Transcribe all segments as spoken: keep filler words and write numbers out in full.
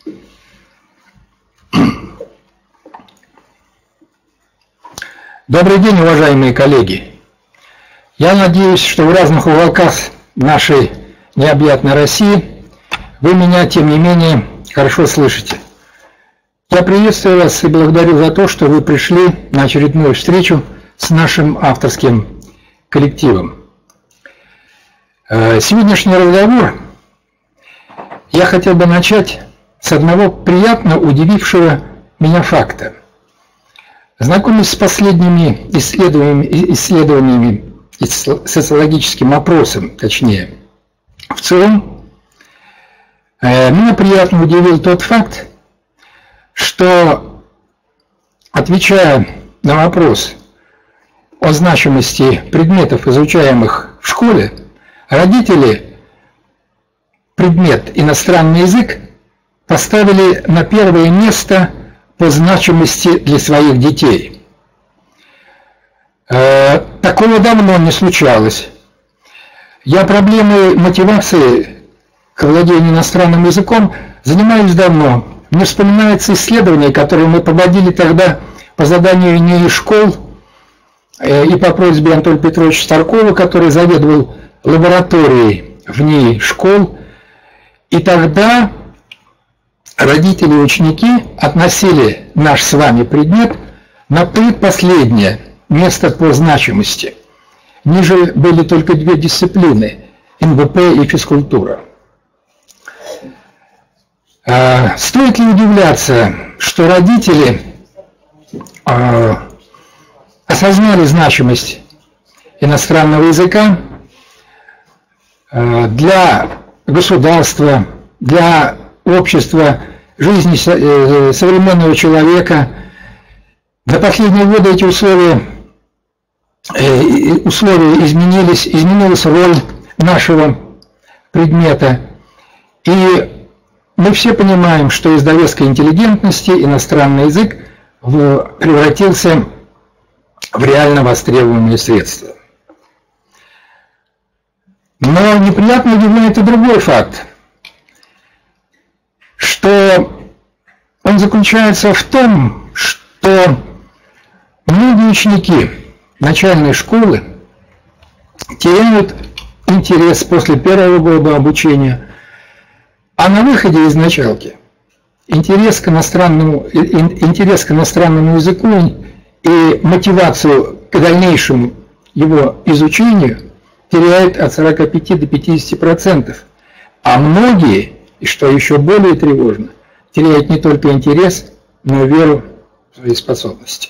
Добрый день, уважаемые коллеги! Я надеюсь, что в разных уголках нашей необъятной России вы меня, тем не менее, хорошо слышите. Я приветствую вас и благодарю за то, что вы пришли на очередную встречу с нашим авторским коллективом. Сегодняшний разговор я хотел бы начать с одного приятно удивившего меня факта. Знакомясь с последними исследованиями, исследованиями и социологическим опросом, точнее, в целом, меня приятно удивил тот факт, что, отвечая на вопрос о значимости предметов, изучаемых в школе, родители предмет иностранный язык поставили на первое место по значимости для своих детей. Такого давно не случалось. Я проблемой мотивации к владению иностранным языком занимаюсь давно. Мне вспоминается исследование, которое мы проводили тогда по заданию НИИ школ и по просьбе Анатолия Петровича Старкова, который заведовал лабораторией в НИИ школ. И тогда родители и ученики относили наш с вами предмет на предпоследнее место по значимости. Ниже были только две дисциплины – эн вэ пэ и физкультура. Стоит ли удивляться, что родители осознали значимость иностранного языка для государства, для общества, жизни современного человека? За последние годы эти условия, условия изменились, изменилась роль нашего предмета. И мы все понимаем, что из довеской интеллигентности иностранный язык превратился в реально востребованное средство. Но неприятно удивляет и другой факт, что он заключается в том, что многие ученики начальной школы теряют интерес после первого года обучения, а на выходе из началки интерес к иностранному, интерес к иностранному языку и мотивацию к дальнейшему его изучению теряют от сорока пяти до пятидесяти процентов. А многие, и что еще более тревожно, теряют не только интерес, но и веру в свои способности.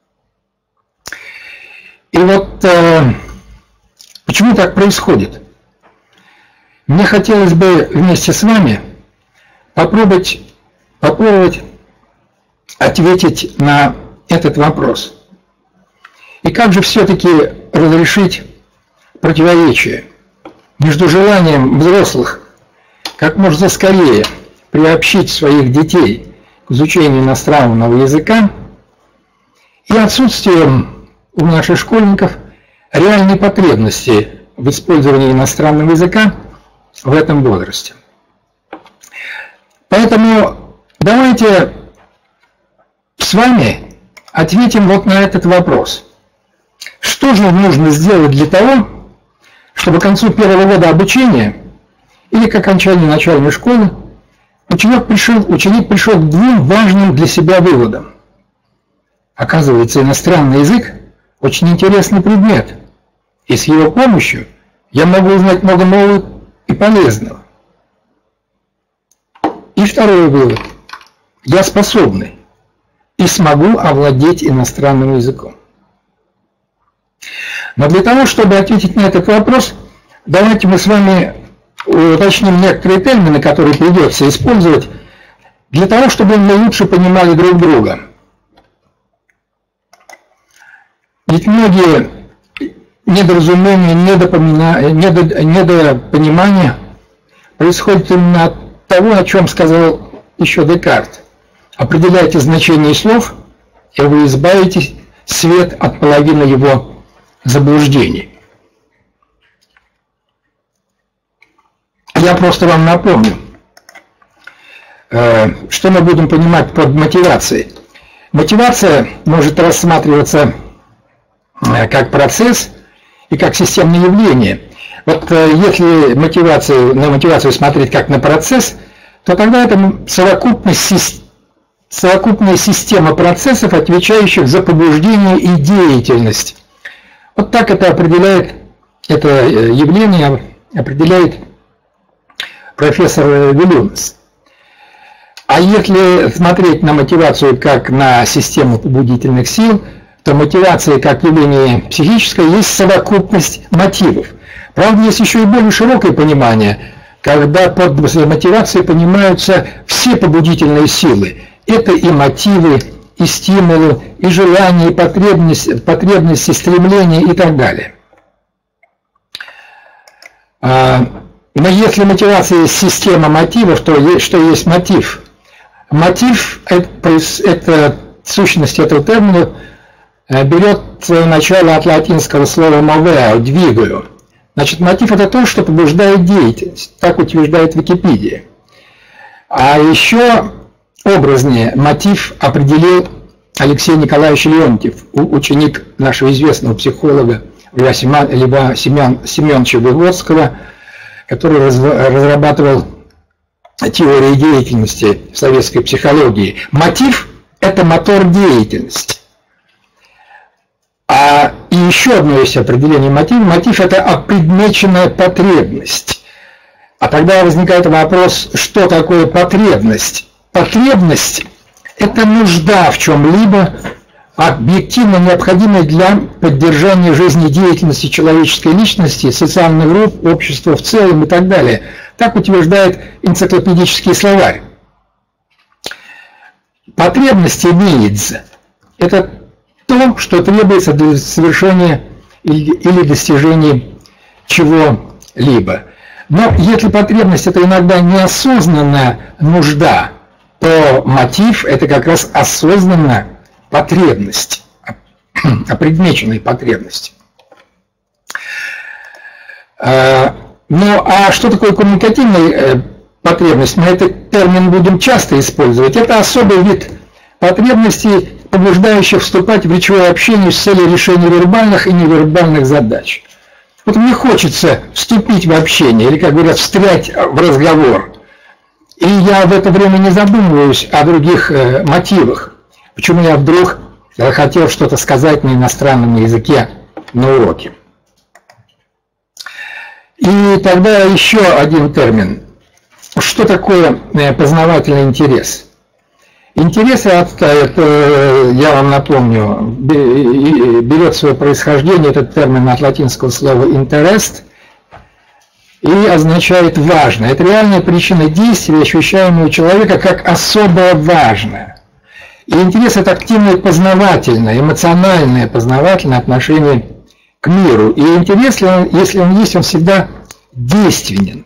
И вот э, почему так происходит? Мне хотелось бы вместе с вами попробовать, попробовать ответить на этот вопрос. И как же все-таки разрешить противоречие между желанием взрослых как можно скорее приобщить своих детей к изучению иностранного языка и отсутствием у наших школьников реальной потребности в использовании иностранного языка в этом возрасте. Поэтому давайте с вами ответим вот на этот вопрос. Что же нужно сделать для того, чтобы к концу первого года обучения или к окончанию начальной школы ученик пришел, ученик пришел к двум важным для себя выводам. Оказывается, иностранный язык – очень интересный предмет, и с его помощью я могу узнать много нового и полезного. И второй вывод – я способный и смогу овладеть иностранным языком. Но для того, чтобы ответить на этот вопрос, давайте мы с вами уточним некоторые термины, которые придется использовать, для того, чтобы мы лучше понимали друг друга. Ведь многие недоразумения, недопонимания происходят именно от того, о чем сказал еще Декарт. Определяйте значение слов, и вы избавите свет от половины его заблуждений. Я просто вам напомню. что мы будем понимать под мотивацией? Мотивация может рассматриваться как процесс и как системное явление. Вот если мотивацию, на мотивацию смотреть как на процесс, то тогда это совокупность, совокупная система процессов, отвечающих за побуждение и деятельность. Вот так это определяет, это явление определяет профессор Вильюнс. А если смотреть на мотивацию как на систему побудительных сил, то мотивация как явление психическое есть совокупность мотивов. Правда, есть еще и более широкое понимание, когда под мотивацией понимаются все побудительные силы. Это и мотивы, и стимулы, и желания, и потребности, потребности, стремления и так далее. Но если мотивация есть система мотивов, то что есть мотив? Мотив – это сущность этого термина берет свое начало от латинского слова «movere» – «двигаю». Значит, мотив – это то, что побуждает деятельность, так утверждает Википедия. А еще образнее мотив определил Алексей Николаевич Леонтьев, ученик нашего известного психолога Льва Семеновича Выгодского, который разрабатывал теории деятельности в советской психологии. Мотив – это мотор деятельности. А и еще одно есть определение мотива. Мотив – это опредмеченная потребность. А тогда возникает вопрос, что такое потребность? Потребность – это нужда в чем-либо, объективно необходимой для поддержания жизнедеятельности человеческой личности, социальных групп, общества в целом и так далее. Так утверждает энциклопедический словарь. Потребность needs – это то, что требуется для совершения или достижения чего-либо. Но если потребность – это иногда неосознанная нужда, то мотив – это как раз осознанная потребность, опредмеченная потребность. Ну, а что такое коммуникативная потребность? Мы этот термин будем часто использовать. Это особый вид потребностей, побуждающих вступать в речевое общение с целью решения вербальных и невербальных задач. Вот мне хочется вступить в общение, или, как говорят, встрять в разговор. И я в это время не задумываюсь о других э, мотивах. Почему я вдруг хотел что-то сказать на иностранном языке на уроке. И тогда еще один термин. Что такое познавательный интерес? Интерес, это, я вам напомню, берет свое происхождение, этот термин от латинского слова interest, и означает важно. Это реальная причина действия, ощущаемая у человека как особо важное. И интерес – это активное познавательное, эмоциональное познавательное отношение к миру. И интерес, если он, если он есть, он всегда действенен.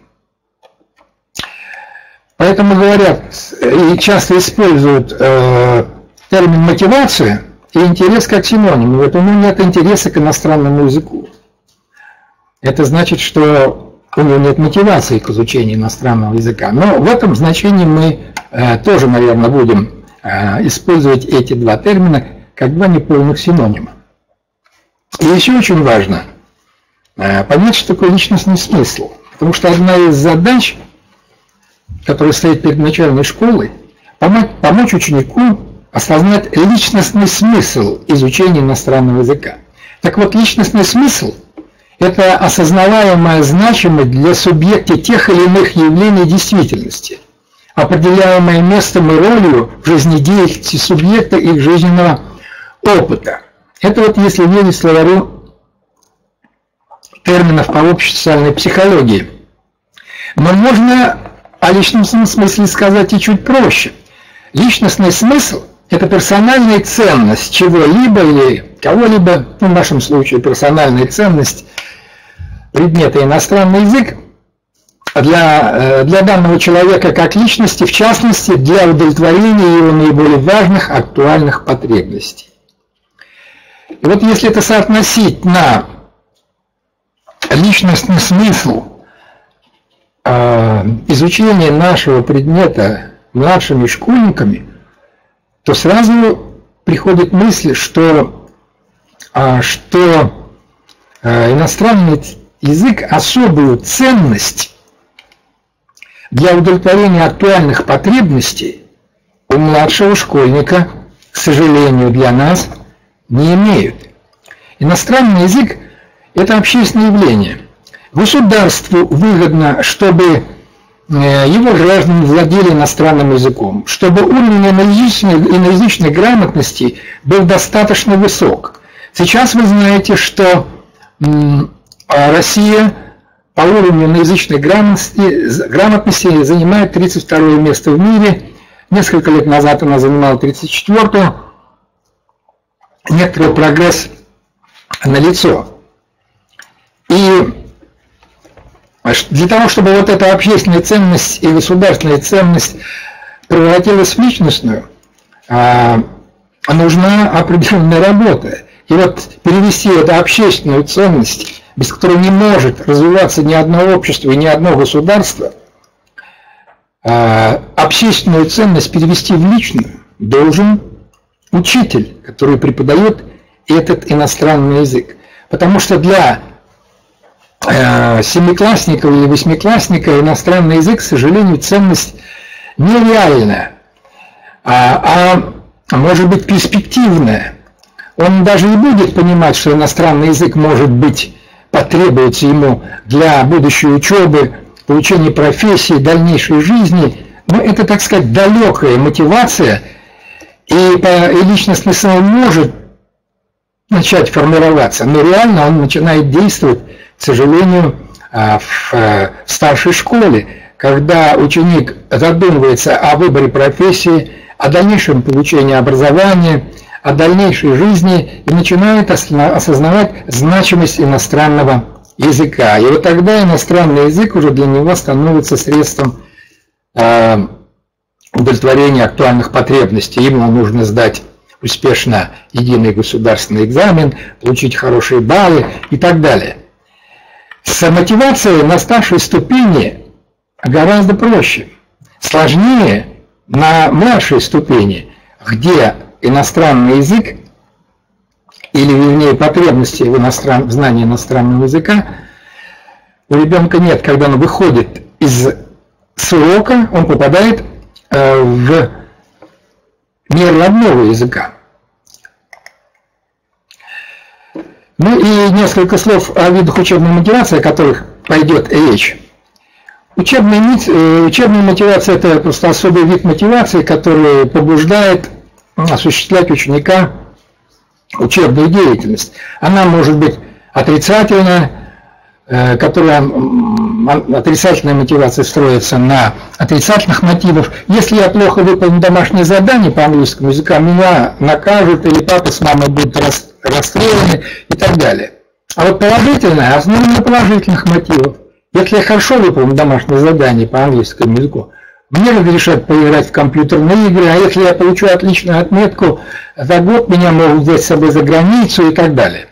Поэтому говорят и часто используют э, термин мотивация и интерес как синоним. Вот у него нет интереса к иностранному языку. Это значит, что у него нет мотивации к изучению иностранного языка. Но в этом значении мы э, тоже, наверное, будем э, использовать эти два термина как два неполных синонима. И еще очень важно э, понять, что такое личностный смысл. Потому что одна из задач, который стоит перед начальной школой, помочь, помочь ученику осознать личностный смысл изучения иностранного языка. Так вот, личностный смысл – это осознаваемая значимость для субъекта тех или иных явлений действительности, определяемое местом и ролью в жизнедеятельности субъекта и их жизненного опыта. Это вот если верить словарю терминов по общей социальной психологии. Но можно о личностном смысле сказать и чуть проще. Личностный смысл – это персональная ценность чего-либо или кого-либо, в нашем случае персональная ценность предмета иностранный язык для, для данного человека как личности, в частности, для удовлетворения его наиболее важных актуальных потребностей. И вот если это соотносить на личностный смысл изучение нашего предмета младшими школьниками, то сразу приходит мысль, что, что иностранный язык особую ценность для удовлетворения актуальных потребностей у младшего школьника, к сожалению, для нас не имеют. Иностранный язык – это общественное явление. Государству выгодно, чтобы его граждане владели иностранным языком, чтобы уровень иноязычной, иноязычной грамотности был достаточно высок. Сейчас вы знаете, что Россия по уровню иноязычной грамотности, грамотности занимает тридцать второе место в мире. Несколько лет назад она занимала тридцать четвёртое. Некоторый прогресс налицо. И для того, чтобы вот эта общественная ценность и государственная ценность превратилась в личностную, нужна определенная работа. И вот перевести эту общественную ценность, без которой не может развиваться ни одно общество и ни одно государство, общественную ценность перевести в личную должен учитель, который преподает этот иностранный язык. Потому что для семиклассника или восьмиклассника иностранный язык, к сожалению, ценность нереальная, а, а может быть перспективная. Он даже не будет понимать, что иностранный язык может быть, потребуется ему для будущей учебы, получения профессии, дальнейшей жизни. Но это, так сказать, далекая мотивация, и, и личностный самый может начать формироваться, но реально он начинает действовать, к сожалению, в старшей школе, когда ученик задумывается о выборе профессии, о дальнейшем получении образования, о дальнейшей жизни и начинает осознавать значимость иностранного языка. И вот тогда иностранный язык уже для него становится средством удовлетворения актуальных потребностей. Ему нужно сдать успешно единый государственный экзамен, получить хорошие баллы и так далее. С мотивацией на старшей ступени гораздо проще. Сложнее на младшей ступени, где иностранный язык, или вернее потребности в, иностран... в знании иностранного языка у ребенка нет. Когда он выходит из с урока, он попадает э, в мир родного языка. Ну и несколько слов о видах учебной мотивации, о которых пойдет речь. Учебная, учебная мотивация – это просто особый вид мотивации, который побуждает осуществлять ученика учебную деятельность. Она может быть отрицательная, которая, отрицательная мотивация строится на отрицательных мотивах. Если я плохо выполню домашнее задание по английскому языку, меня накажут, или папа с мамой будут расстроены и так далее. А вот положительная основана на положительных мотивах. Если я хорошо выполню домашнее задание по английскому языку, мне разрешат поиграть в компьютерные игры, а если я получу отличную отметку за год, меня могут взять с собой за границу и так далее.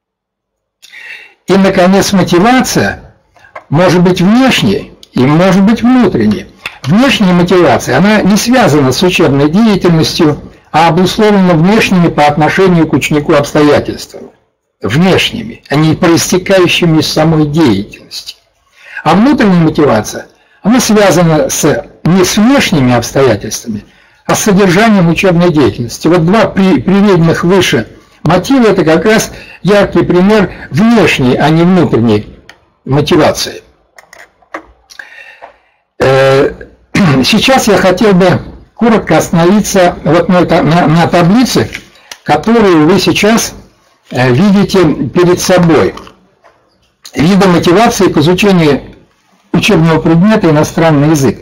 И, наконец, мотивация может быть внешней и может быть внутренней. Внешняя мотивация, она не связана с учебной деятельностью, а обусловлена внешними по отношению к ученику обстоятельствами. Внешними, а не проистекающими из самой деятельности. А внутренняя мотивация, она связана с, не с внешними обстоятельствами, а с содержанием учебной деятельности. Вот два при, приведенных выше мотива – это как раз яркий пример внешней, а не внутренней мотивации. Сейчас я хотел бы коротко остановиться вот на, на, на таблице, которую вы сейчас видите перед собой. Виды мотивации к изучению учебного предмета иностранный язык.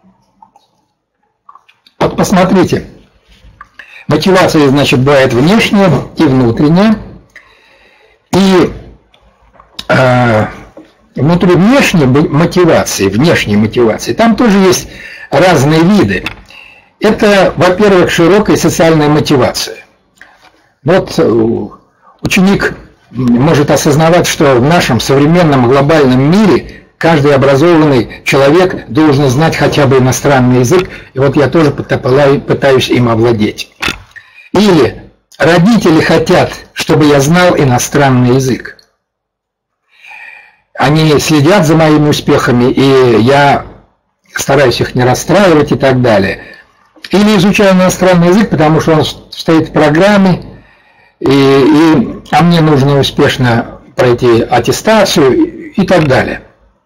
Вот посмотрите. Мотивация, значит, бывает внешняя и внутренняя. И э, внутри внешней мотивации, внешней мотивации, там тоже есть разные виды. Это, во-первых, широкая социальная мотивация. Вот ученик может осознавать, что в нашем современном глобальном мире каждый образованный человек должен знать хотя бы иностранный язык, и вот я тоже пытаюсь им овладеть. Или родители хотят, чтобы я знал иностранный язык. Они следят за моими успехами, и я стараюсь их не расстраивать и так далее. Или изучаю иностранный язык, потому что он стоит в программе, и, и, а мне нужно успешно пройти аттестацию и так далее.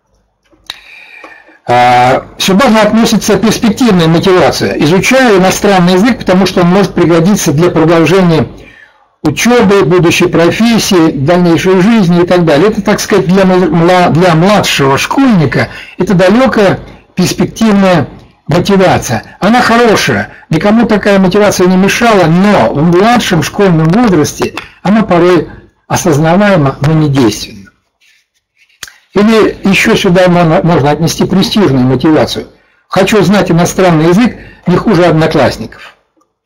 Сюда же относится перспективная мотивация. Изучаю иностранный язык, потому что он может пригодиться для продолжения учебы, будущей профессии, дальнейшей жизни и так далее. Это, так сказать, для, для младшего школьника это далекая перспективная мотивация. Она хорошая, никому такая мотивация не мешала, но в младшем школьном возрасте она порой осознаваема, но не действенна. Или еще сюда можно отнести престижную мотивацию. Хочу знать иностранный язык не хуже одноклассников.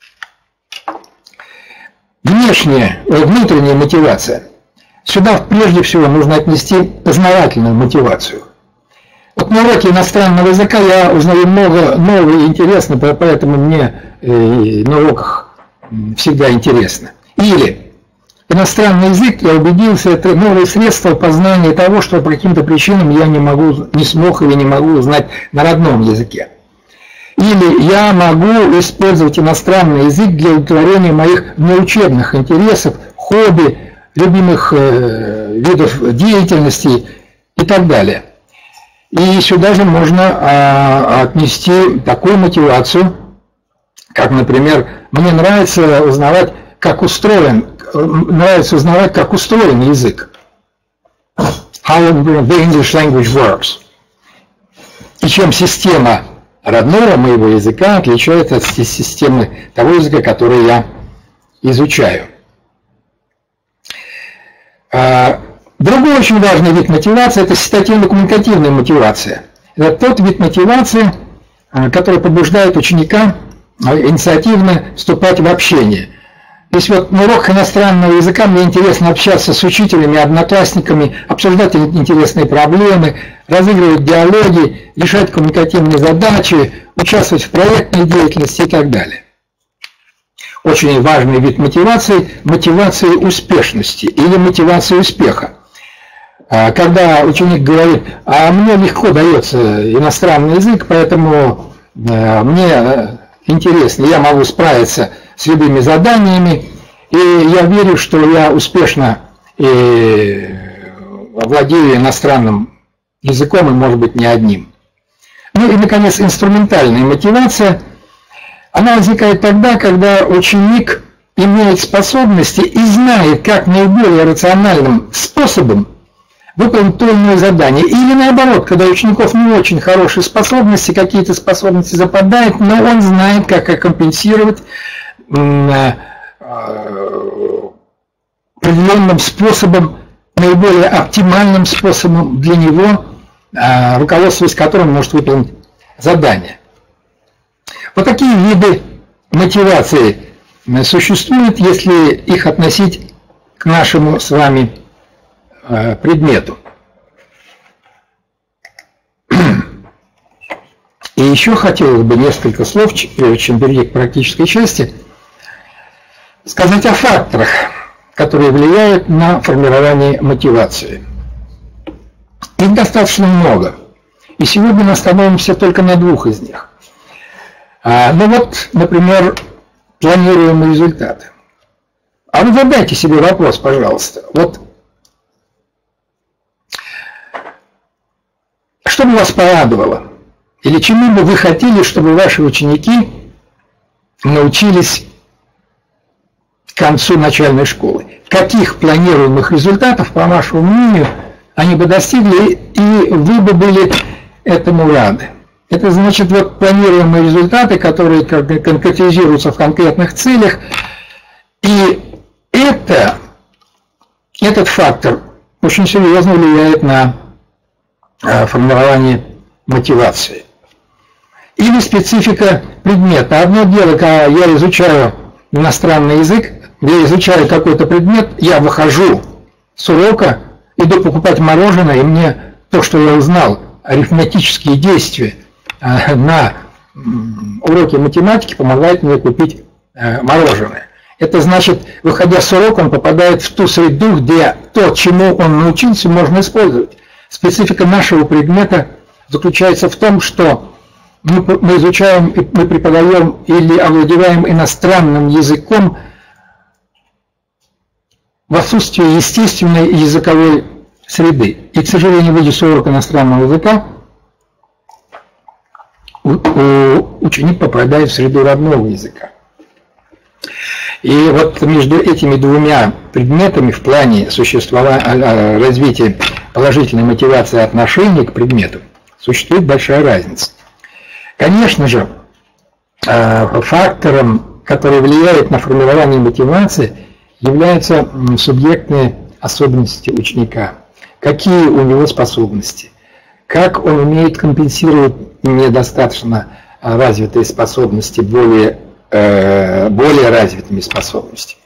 Внешняя, внутренняя мотивация. Сюда прежде всего нужно отнести познавательную мотивацию. Вот на уроке иностранного языка я узнаю много нового и интересного, поэтому мне на уроках всегда интересно. Или иностранный язык, я убедился, это новое средство познания того, что по каким-то причинам я не могу, не смог или не могу узнать на родном языке. Или я могу использовать иностранный язык для удовлетворения моих внеучебных интересов, хобби, любимых э, видов деятельности и так далее. И сюда же можно а, отнести такую мотивацию, как, например, мне нравится узнавать, как устроен, нравится узнавать, как устроен язык. How the English language works. И чем система родного моего языка отличается от системы того языка, который я изучаю. Другой очень важный вид мотивации – это ситуативно-коммуникативная мотивация. Это тот вид мотивации, который побуждает ученика инициативно вступать в общение. Если вот на уроках иностранного языка мне интересно общаться с учителями, одноклассниками, обсуждать интересные проблемы, разыгрывать диалоги, решать коммуникативные задачи, участвовать в проектной деятельности и так далее. Очень важный вид мотивации – мотивация успешности или мотивация успеха. Когда ученик говорит, а мне легко дается иностранный язык, поэтому мне интересно, я могу справиться с любыми заданиями, и я верю, что я успешно и владею иностранным языком, и, может быть, не одним. Ну и, наконец, инструментальная мотивация. Она возникает тогда, когда ученик имеет способности и знает, как наиболее рациональным способом выполнить то или иное задание. Или наоборот, когда у учеников не очень хорошие способности, какие-то способности западают, но он знает, как их компенсировать определенным способом, наиболее оптимальным способом для него, руководствуясь которым может выполнить задание. Вот такие виды мотивации существуют, если их относить к нашему с вами предмету. И еще хотелось бы несколько слов, прежде чем перейти к практической части, сказать о факторах, которые влияют на формирование мотивации. Их достаточно много. И сегодня мы остановимся только на двух из них. Ну вот, например, планируемые результаты. А вы задайте себе вопрос, пожалуйста. Вот что бы вас порадовало? Или чему бы вы хотели, чтобы ваши ученики научились к концу начальной школы? Каких планируемых результатов, по вашему мнению, они бы достигли, и вы бы были этому рады? Это значит, вот планируемые результаты, которые конкретизируются в конкретных целях, и это, этот фактор очень серьезно влияет на формирование мотивации. Или специфика предмета. Одно дело, когда я изучаю иностранный язык, я изучаю какой-то предмет, я выхожу с урока, иду покупать мороженое, и мне то, что я узнал, арифметические действия на уроке математики, помогает мне купить мороженое. Это значит, выходя с урока, он попадает в ту среду, где то, чему он научился, можно использовать. Специфика нашего предмета заключается в том, что мы, мы изучаем, мы преподаем или овладеваем иностранным языком в отсутствии естественной языковой среды. И, к сожалению, выйдя с урока иностранного языка, ученик попадает в среду родного языка. И вот между этими двумя предметами в плане существования, развития положительной мотивации отношения к предмету существует большая разница. Конечно же, фактором, который влияет на формирование мотивации, являются субъектные особенности ученика. Какие у него способности, как он умеет компенсировать недостаточно развитые способности более, э, более развитыми способностями.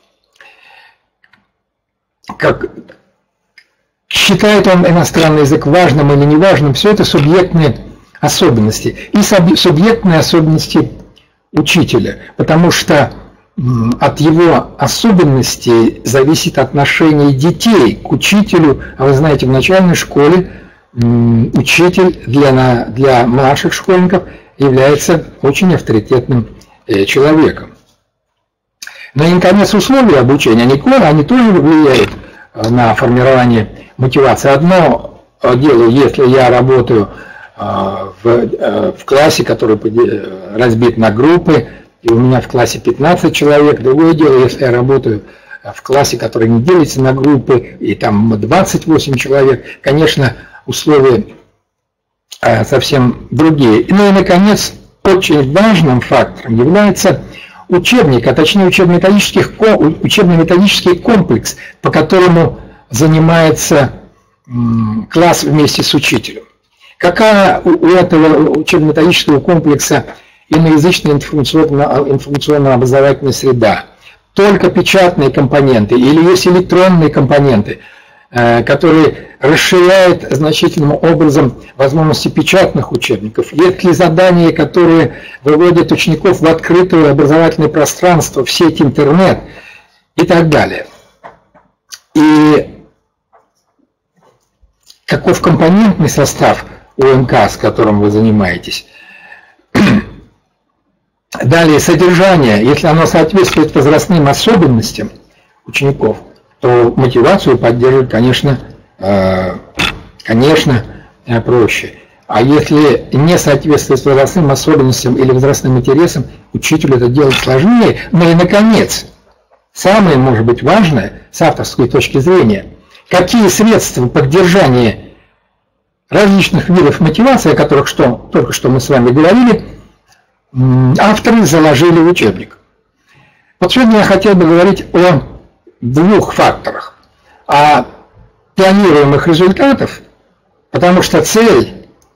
Как считает он иностранный язык важным или неважным, все это субъектные особенности. И субъектные особенности учителя, потому что от его особенностей зависит отношение детей к учителю. А вы знаете, в начальной школе учитель для, для младших школьников является очень авторитетным человеком. Ну и, наконец, условия обучения, они, они тоже влияют на формирование мотивации. Одно дело, если я работаю в, в классе, который разбит на группы, и у меня в классе пятнадцать человек. Другое дело, если я работаю в классе, который не делится на группы, и там двадцать восемь человек, конечно, условия совсем другие. Ну и, наконец, очень важным фактором является учебник, а точнее учебно-методический, учебно-методический комплекс, по которому занимается класс вместе с учителем. Какая у этого учебно-методического комплекса иноязычная информационно-образовательная среда? Только печатные компоненты или есть электронные компоненты, которые расширяют значительным образом возможности печатных учебников? Есть ли задания, которые выводят учеников в открытое образовательное пространство, в сеть интернет и так далее? И каков компонентный состав УМК, с которым вы занимаетесь? Далее, содержание, если оно соответствует возрастным особенностям учеников, то мотивацию поддерживать, конечно, конечно, проще. А если не соответствует возрастным особенностям или возрастным интересам, учителю это делать сложнее. Ну и, наконец, самое, может быть, важное, с авторской точки зрения, какие средства поддержания различных видов мотивации, о которых что, только что мы с вами говорили, авторы заложили в учебник. Вот сегодня я хотел бы говорить о двух факторах. О планируемых результатах, потому что цель,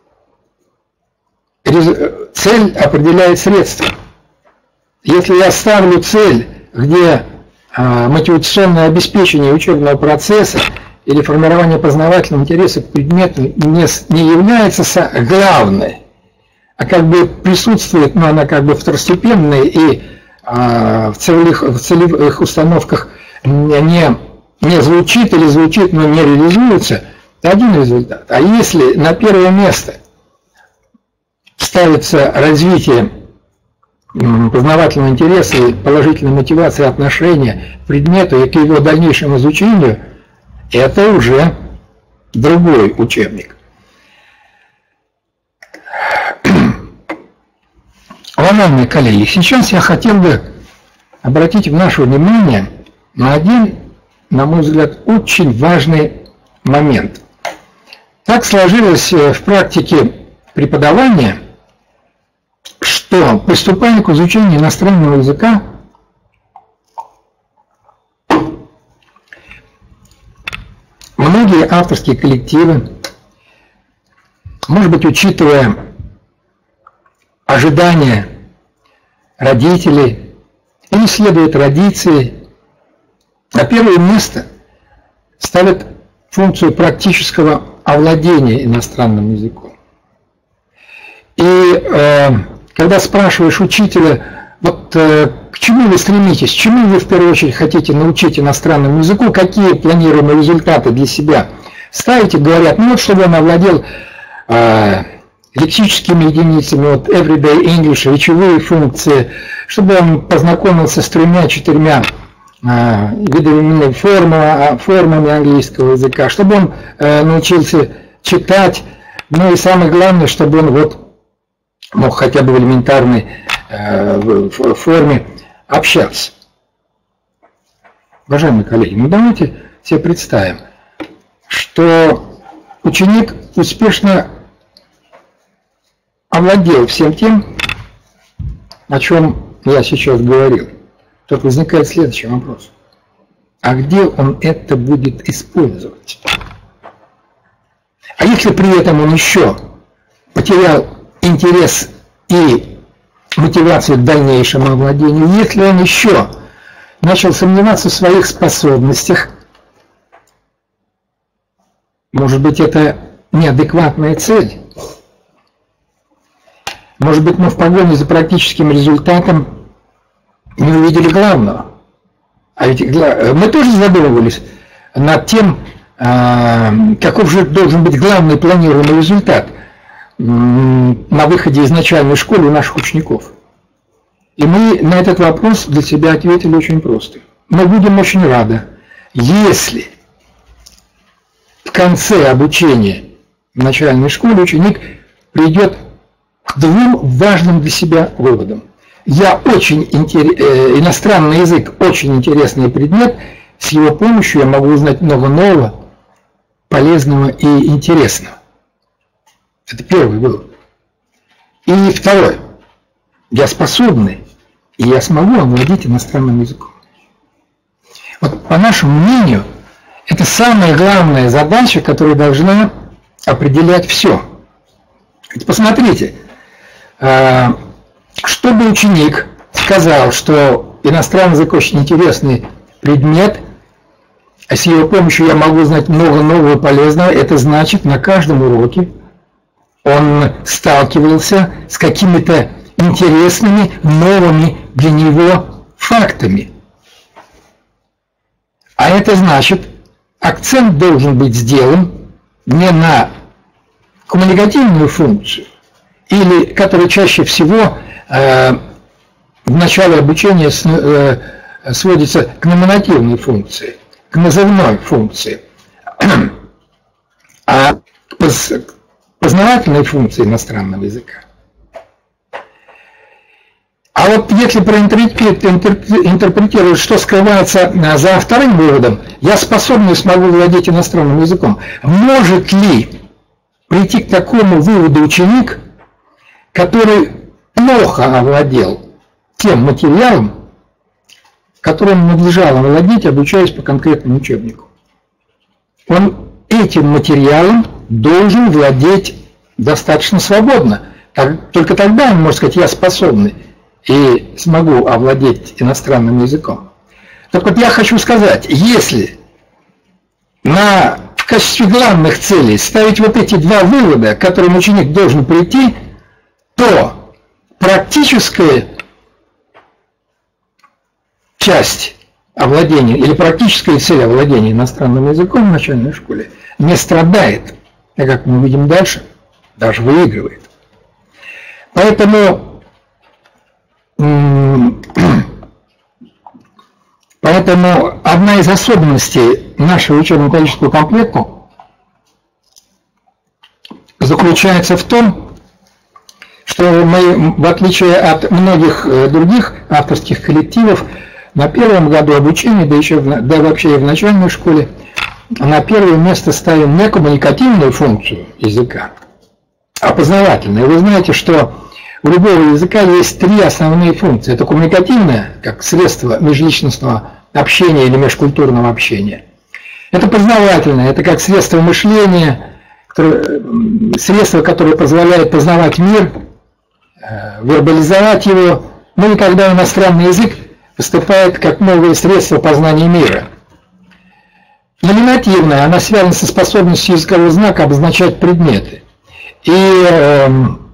цель определяет средства. Если я ставлю цель, где мотивационное обеспечение учебного процесса или формирование познавательного интереса к предмету не, не является главной, а как бы присутствует, но она как бы второстепенная и а, в, целевых, в целевых установках не, не звучит или звучит, но не реализуется, это один результат. А если на первое место ставится развитие познавательного интереса и положительной мотивации отношения к предмету и к его дальнейшему изучению, это уже другой учебник. Уважаемые коллеги, сейчас я хотел бы обратить наше внимание на один, на мой взгляд, очень важный момент. Так сложилось в практике преподавания, что, приступая к изучению иностранного языка, многие авторские коллективы, может быть, учитывая ожидания родителей или следуя традиции, на первое место ставят функцию практического овладения иностранным языком. И э, когда спрашиваешь учителя, вот э, к чему вы стремитесь, чему вы в первую очередь хотите научить иностранному языку, какие планируемые результаты для себя ставите, говорят, ну вот чтобы он овладел э, лексическими единицами, вот everyday English, речевые функции, чтобы он познакомился с тремя-четырьмя э, видами формы, формами английского языка, чтобы он э, научился читать, ну и самое главное, чтобы он вот мог хотя бы в элементарной э, форме общаться. Уважаемые коллеги, ну давайте себе представим, что ученик успешно овладел всем тем, о чем я сейчас говорил. Тут возникает следующий вопрос. А где он это будет использовать? А если при этом он еще потерял интерес и мотивацию к дальнейшему овладению, если он еще начал сомневаться в своих способностях, может быть, это неадекватная цель? Может быть, мы в погоне за практическим результатом не увидели главного? А ведь мы тоже задумывались над тем, каков же должен быть главный планируемый результат на выходе из начальной школы у наших учеников. И мы на этот вопрос для себя ответили очень просто. Мы будем очень рады, если в конце обучения в начальной школе ученик придет к двум важным для себя выводам. Я очень интерес... иностранный язык очень интересный предмет, с его помощью я могу узнать много нового, полезного и интересного. Это первый вывод. И второй. Я способный, и я смогу овладеть иностранным языком. Вот по нашему мнению, это самая главная задача, которая должна определять все. Ведь посмотрите, чтобы ученик сказал, что иностранный язык очень интересный предмет, а с его помощью я могу узнать много нового и полезного, это значит, на каждом уроке он сталкивался с какими-то интересными, новыми для него фактами. А это значит, акцент должен быть сделан не на коммуникативную функцию, или которая чаще всего э, в начале обучения с, э, сводится к номинативной функции, к назывной функции, а к познавательной функции иностранного языка. А вот если проинтерпретировать, что скрывается за вторым выводом, я способен и смогу владеть иностранным языком, может ли прийти к такому выводу ученик, который плохо овладел тем материалом, которым надлежало овладеть, обучаясь по конкретному учебнику? Он этим материалом должен владеть достаточно свободно. Только тогда он может сказать, я способный и смогу овладеть иностранным языком. Так вот я хочу сказать, если на, в качестве главных целей ставить вот эти два вывода, к которым ученик должен прийти, то практическая часть овладения или практическая цель овладения иностранным языком в начальной школе не страдает, а как мы увидим дальше, даже выигрывает. Поэтому Поэтому одна из особенностей нашего учебно-методического комплекта заключается в том, что мы, в отличие от многих других авторских коллективов, на первом году обучения, да еще да вообще и в начальной школе, на первое место ставим не коммуникативную функцию языка, а познавательную. Вы знаете, что у любого языка есть три основные функции. Это коммуникативное, как средство межличностного общения или межкультурного общения. Это познавательное, это как средство мышления, которое, средство, которое позволяет познавать мир, вербализовать его. Ну и когда иностранный язык выступает как новое средство познания мира. номинативная, она связана со способностью языкового знака обозначать предметы. И э,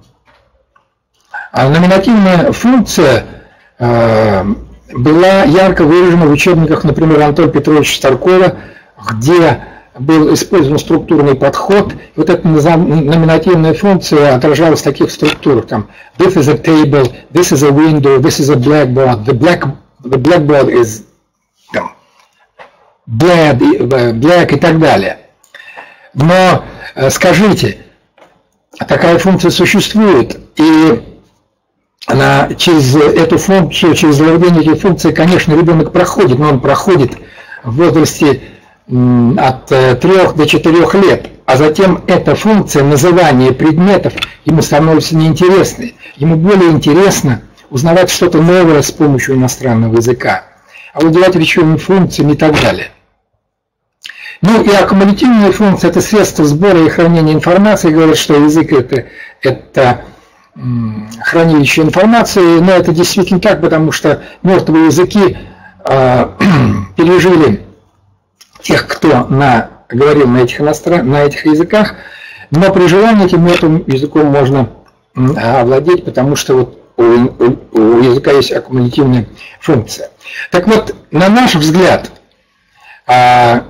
номинативная функция э, была ярко выражена в учебниках, например, Антона Петровича Старкова, где был использован структурный подход. Вот эта номинативная функция отражалась в таких структурах, там this is a table, this is a window, this is a blackboard, the, black, the blackboard is там, black, black и так далее. Но скажите, такая функция существует, и она, через эту функцию, через владение этой функцией, конечно, ребенок проходит, но он проходит в возрасте от трёх до четырёх лет, а затем эта функция называния предметов ему становится неинтересной. Ему более интересно узнавать что-то новое с помощью иностранного языка, овладевать речевыми функциями и так далее. Ну и аккумулятивные функции – это средства сбора и хранения информации. Говорят, что язык это, – это хранилище информации, но это действительно так, потому что мертвые языки э, пережили тех, кто на, говорил на этих, иностран... на этих языках, но при желании этим мертвым языком можно овладеть, потому что вот у, у, у языка есть аккумулятивная функция. Так вот, на наш взгляд, а,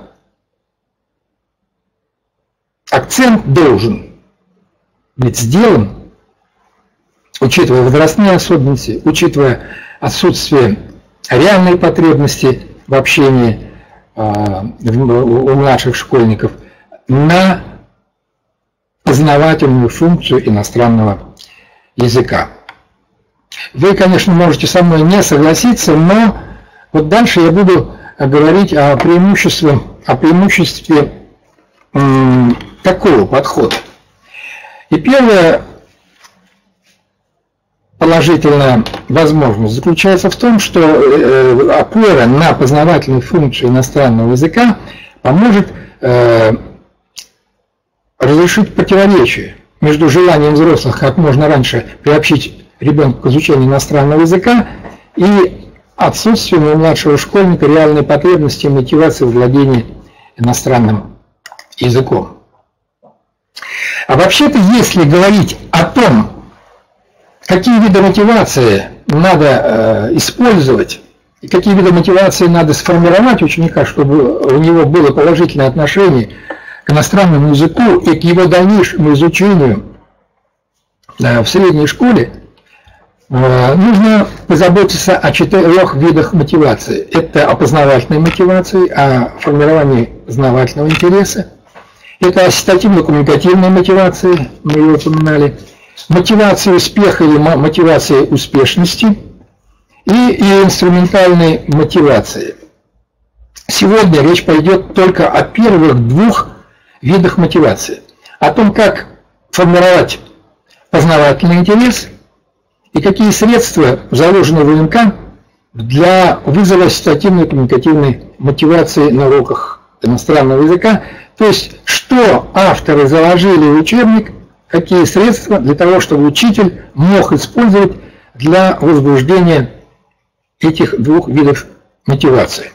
акцент должен быть сделан, учитывая возрастные особенности, учитывая отсутствие реальной потребности в общении у младших школьников, на познавательную функцию иностранного языка. Вы, конечно, можете со мной не согласиться, но вот дальше я буду говорить о преимуществе, о преимуществе м, такого подхода. И первое, положительная возможность заключается в том, что опора на познавательную функцию иностранного языка поможет разрешить противоречие между желанием взрослых как можно раньше приобщить ребенка к изучению иностранного языка и отсутствием у младшего школьника реальной потребности и мотивации в владении иностранным языком. А вообще-то, если говорить о том, какие виды мотивации надо э, использовать и какие виды мотивации надо сформировать ученика, чтобы у него было положительное отношение к иностранному языку и к его дальнейшему изучению э, в средней школе, э, нужно позаботиться о четырех видах мотивации. Это о познавательной мотивации, о формировании познавательного интереса, это ассоциативно-коммуникативной мотивации, мы ее упоминали, мотивация успеха или мотивация успешности и, и инструментальной мотивации. Сегодня речь пойдет только о первых двух видах мотивации. О том, как формировать познавательный интерес и какие средства заложены в УНК для вызова ассоциативной коммуникативной мотивации на уроках иностранного языка. То есть, что авторы заложили в учебник, какие средства для того, чтобы учитель мог использовать для возбуждения этих двух видов мотивации.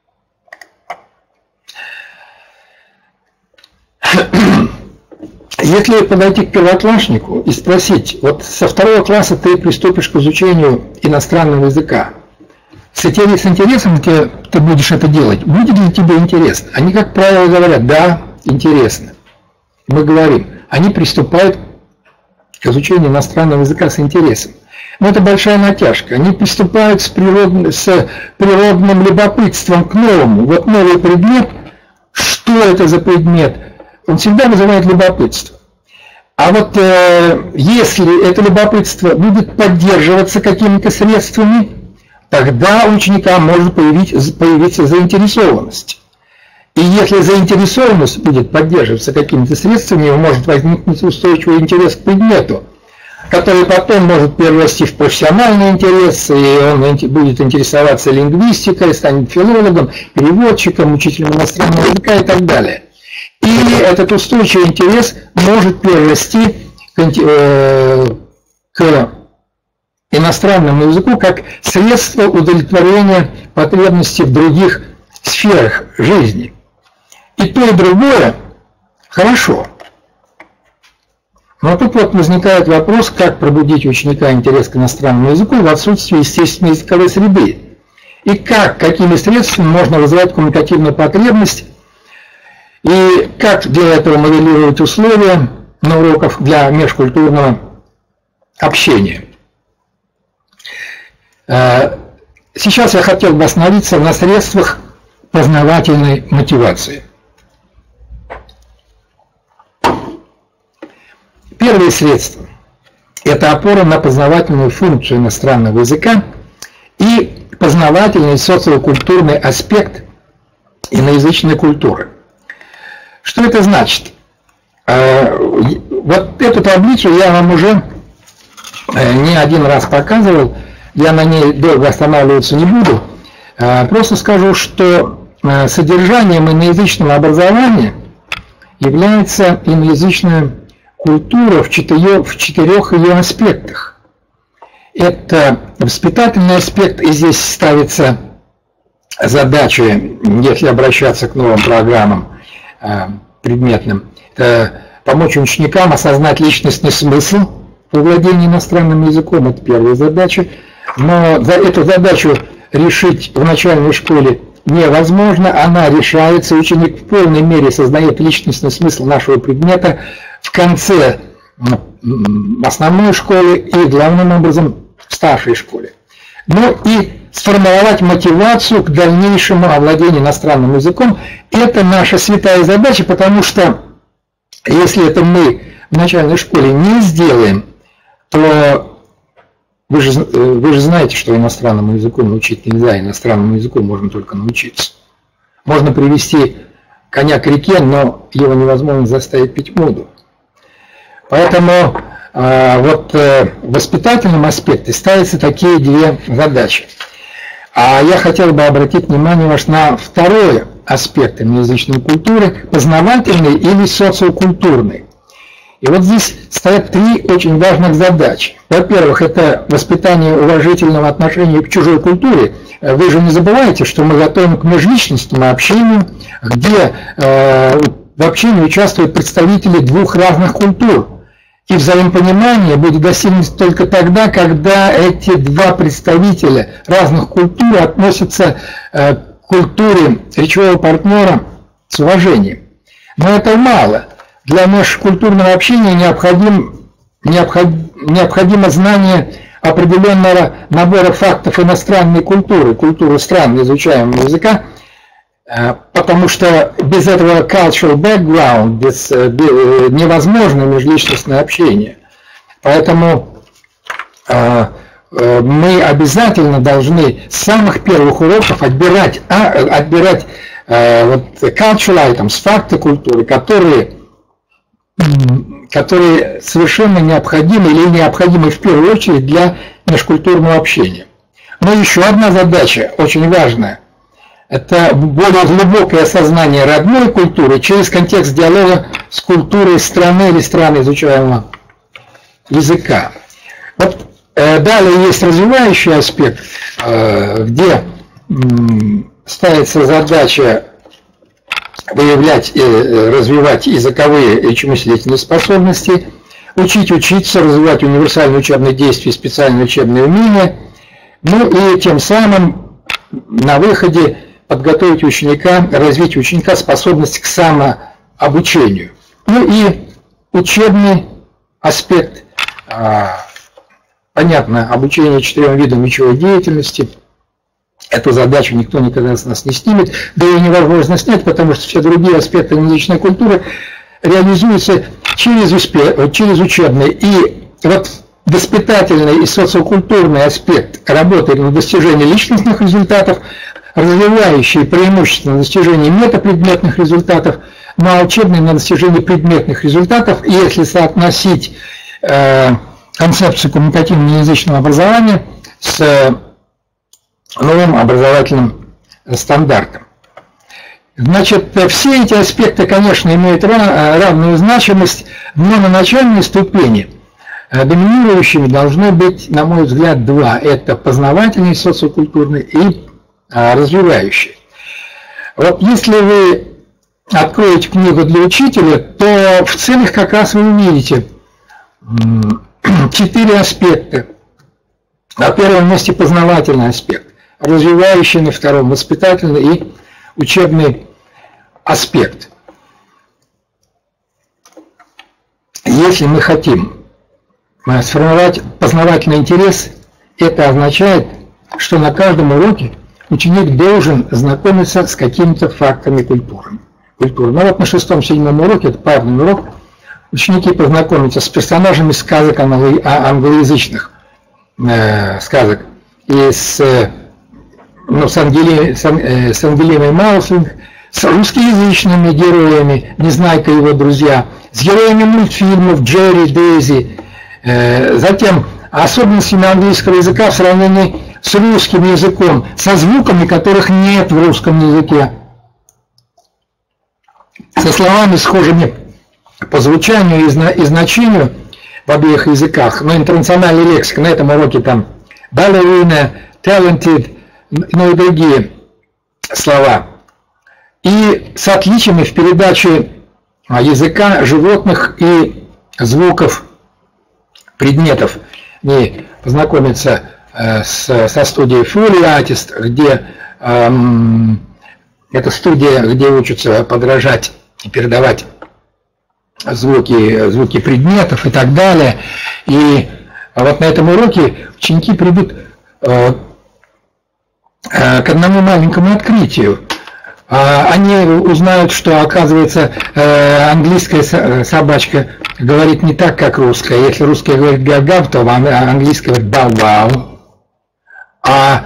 Если подойти к первокласснику и спросить, вот со второго класса ты приступишь к изучению иностранного языка, с интересом ты, ты будешь это делать, будет ли тебе интересно? Они, как правило, говорят, да, интересно. Мы говорим, они приступают к изучению иностранного языка с интересом. Но это большая натяжка. Они приступают с, природ... с природным любопытством к новому. Вот новый предмет, что это за предмет, он всегда вызывает любопытство. А вот э, если это любопытство будет поддерживаться какими-то средствами, тогда у ученика может появить, появиться заинтересованность. И если заинтересованность будет поддерживаться какими-то средствами, может возникнуть устойчивый интерес к предмету, который потом может перерасти в профессиональный интерес, и он будет интересоваться лингвистикой, станет филологом, переводчиком, учителем иностранного языка и так далее. И этот устойчивый интерес может перерасти к, к иностранному языку как средство удовлетворения потребностей в других сферах жизни. и то, и другое хорошо. Но тут вот возникает вопрос, как пробудить у ученика интерес к иностранному языку в отсутствии естественной языковой среды. И как, какими средствами можно вызвать коммуникативную потребность, и как для этого моделировать условия на уроках для межкультурного общения. Сейчас я хотел бы остановиться на средствах познавательной мотивации. Первое средство – это опора на познавательную функцию иностранного языка и познавательный социокультурный аспект иноязычной культуры. Что это значит? Вот эту таблицу я вам уже не один раз показывал, я на ней долго останавливаться не буду, просто скажу, что содержанием иноязычного образования является иноязычная культура в четырех, в четырех ее аспектах. Это воспитательный аспект, и здесь ставится задача, если обращаться к новым программам предметным, это помочь ученикам осознать личностный смысл во владении иностранным языком, это первая задача. Но за эту задачу решить в начальной школе невозможно, она решается, ученик в полной мере осознает личностный смысл нашего предмета в конце основной школы и, главным образом, в старшей школе. Ну и сформировать мотивацию к дальнейшему овладению иностранным языком – это наша святая задача, потому что если это мы в начальной школе не сделаем, то вы же, вы же знаете, что иностранному языку научить нельзя, иностранному языку можно только научиться. Можно привести коня к реке, но его невозможно заставить пить воду. Поэтому э, вот э, в воспитательном аспекте ставятся такие две задачи. А я хотел бы обратить внимание ваш на второй аспект иноязычной культуры, познавательный или социокультурный. И вот здесь стоят три очень важных задачи. Во-первых, это воспитание уважительного отношения к чужой культуре. Вы же не забывайте, что мы готовим к межличностному общению, где э, в общении участвуют представители двух разных культур. И взаимопонимание будет достигнуто только тогда, когда эти два представителя разных культур относятся э, к культуре речевого партнера с уважением. Но это мало. Для межкультурного общения необходим, необход, необходимо знание определенного набора фактов иностранной культуры, культуры стран изучаемого языка, потому что без этого cultural background без, без, невозможно межличностное общение. Поэтому э, э, мы обязательно должны с самых первых уроков отбирать, а, отбирать э, вот, cultural items, факты культуры, которые, которые совершенно необходимы или необходимы в первую очередь для межкультурного общения. Но еще одна задача очень важная. Это более глубокое осознание родной культуры через контекст диалога с культурой страны или страны изучаемого языка. Вот э, далее есть развивающий аспект, э, где э, ставится задача выявлять и э, развивать языковые и числительные способности, учить учиться, развивать универсальные учебные действия и специальные учебные умения, ну и тем самым на выходе подготовить ученика, развить у ученика способность к самообучению. Ну и учебный аспект, понятно, обучение четырем видам речевой деятельности. Эту задачу никто никогда с нас не снимет, да и невозможно снять, потому что все другие аспекты язычной культуры реализуются через, успех, через учебный. И вот воспитательный и социокультурный аспект работы на достижение личностных результатов, развивающие преимущественно достижение метапредметных результатов, ну а учебные на достижение предметных результатов. И если соотносить э, концепцию коммуникативно-язычного образования с э, новым образовательным стандартом. Значит, все эти аспекты, конечно, имеют равную значимость, но на начальной ступени доминирующими должны быть, на мой взгляд, два. Это познавательный, социокультурный и развивающий. Вот если вы откроете книгу для учителя, то в целях как раз вы увидите четыре аспекта. На первом месте познавательный аспект, развивающий на втором воспитательный и учебный аспект. Если мы хотим сформировать познавательный интерес, это означает, что на каждом уроке ученик должен знакомиться с какими-то фактами культуры. культуры. Ну вот на шестом-седьмом уроке, это парный урок, ученики познакомятся с персонажами сказок англоязычных э, сказок и с, ну, с, Ангели, с, э, с Ангелиной Мауслинг, с русскоязычными героями, Незнайка и его друзья, с героями мультфильмов Джерри, Дейзи, э, затем особенностями английского языка в сравнении с русским языком, со звуками, которых нет в русском языке, со словами, схожими по звучанию и значению в обеих языках, но интернациональная лексика, на этом уроке там ballerina, talented, ну и другие слова. И с отличиями в передаче языка, животных и звуков предметов. И познакомиться э, с, со студией Foley Artist, где эм, это студия, где учатся подражать и передавать звуки, звуки предметов и так далее. И вот на этом уроке ученики придут э, э, к одному маленькому открытию. Они узнают, что, оказывается, английская собачка говорит не так, как русская. Если русская говорит гав-гав, то английская говорит бау-бау. А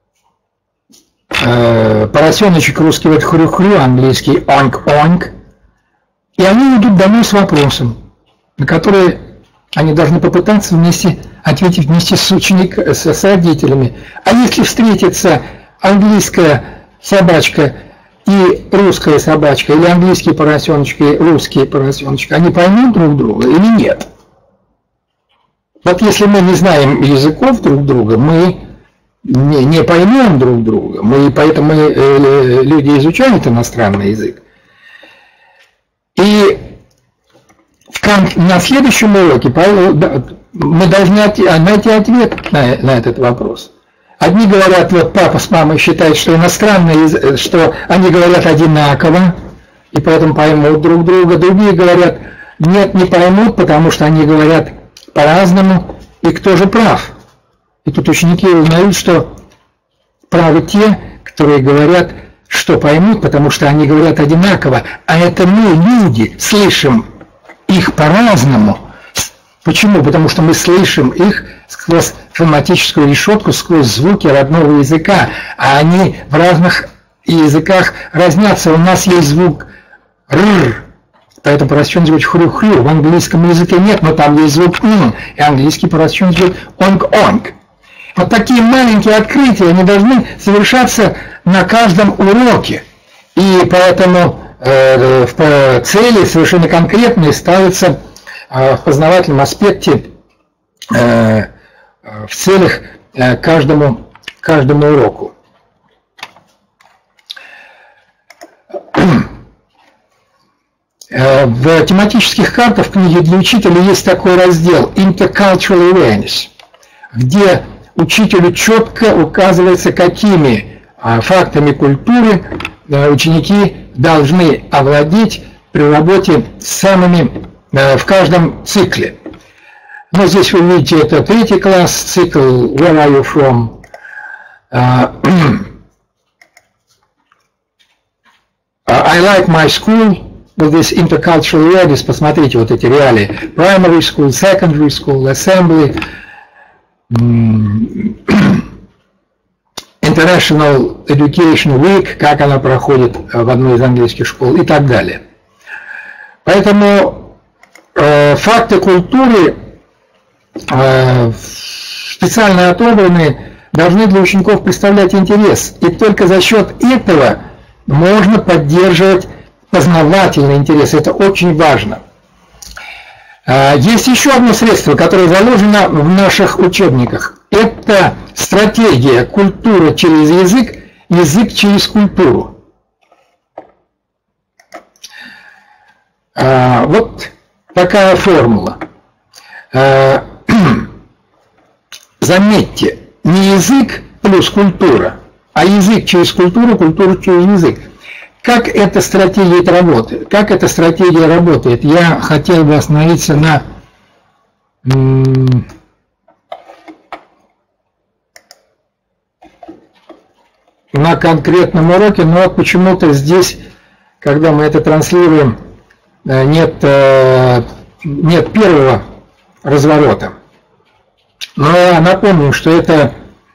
поросеночек русский говорит хрю-хрю, английский онк-онк. И они идут домой с вопросом, на который они должны попытаться вместе ответить вместе с учениками, с родителями. А если встретится английская собачка и русская собачка, или английский поросеночек и русский поросеночек, они поймут друг друга или нет? Вот если мы не знаем языков друг друга, мы не, не поймем друг друга, мы, поэтому э, люди изучают иностранный язык. И в, на следующем уроке мы должны найти ответ на, на этот вопрос. Одни говорят, вот папа с мамой считают, что иностранные, что они говорят одинаково, и поэтому поймут друг друга. Другие говорят, нет, не поймут, потому что они говорят по-разному, и кто же прав? И тут ученики узнают, что правы те, которые говорят, что поймут, потому что они говорят одинаково, а это мы, люди, слышим их по-разному. Почему? Потому что мы слышим их сквозь фонетическую решетку, сквозь звуки родного языка, а они в разных языках разнятся. У нас есть звук «р», поэтому поросенок говорит «хрю-хрю». В английском языке нет, но там есть звук «н», и английский поросенок говорит «онк-онк». Вот такие маленькие открытия, они должны совершаться на каждом уроке. И поэтому э, в цели совершенно конкретные ставятся в познавательном аспекте э, в целях э, каждому, каждому уроку. В тематических картах в книге для учителя есть такой раздел Intercultural Awareness, где учителю четко указывается, какими фактами культуры ученики должны овладеть при работе с самыми в каждом цикле. Но здесь вы видите, это третий класс, цикл Where are you from? I like my school. With this intercultural awareness, посмотрите вот эти реалии. Primary school, secondary school, assembly, International Education Week, как она проходит в одной из английских школ и так далее. Поэтому э, факты культуры, э, специально отобранные, должны для учеников представлять интерес. И только за счет этого можно поддерживать познавательный интерес. Это очень важно. Есть еще одно средство, которое заложено в наших учебниках. Это стратегия культура через язык, язык через культуру. вот такая формула. Заметьте, не язык плюс культура, а язык через культуру, культура через язык. Как эта стратегия работает? Как эта стратегия работает? Я хотел бы остановиться на на конкретном уроке, но вот почему-то здесь, когда мы это транслируем, нет, нет первого разворота. Но я напомню, что это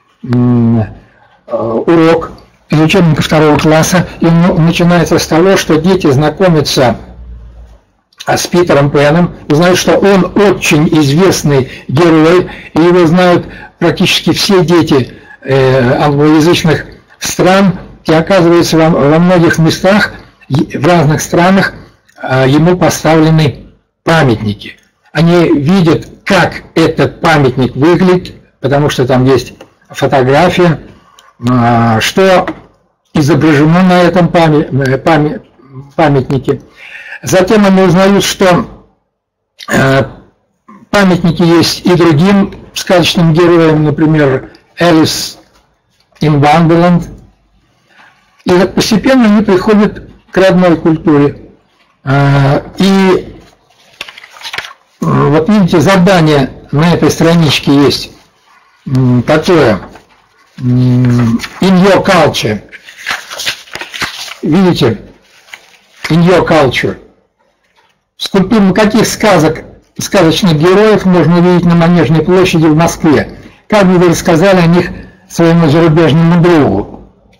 урок из учебника второго класса, и он начинается с того, что дети знакомятся с Питером Пэном, узнают, что он очень известный герой, и его знают практически все дети англоязычных стран, и оказывается, во, во многих местах, в разных странах ему поставлены памятники. Они видят, как этот памятник выглядит, потому что там есть фотография, что изображено на этом памятнике. Затем они узнают, что памятники есть и другим сказочным героям, например, Alice in Wonderland. И постепенно они приходят к родной культуре. И вот видите, задание на этой страничке есть такое: in your culture. Видите? In your culture. Скульптуру каких сказок, сказочных героев можно увидеть на Манежной площади в Москве? Как бы вы рассказали о них своему зарубежному другу?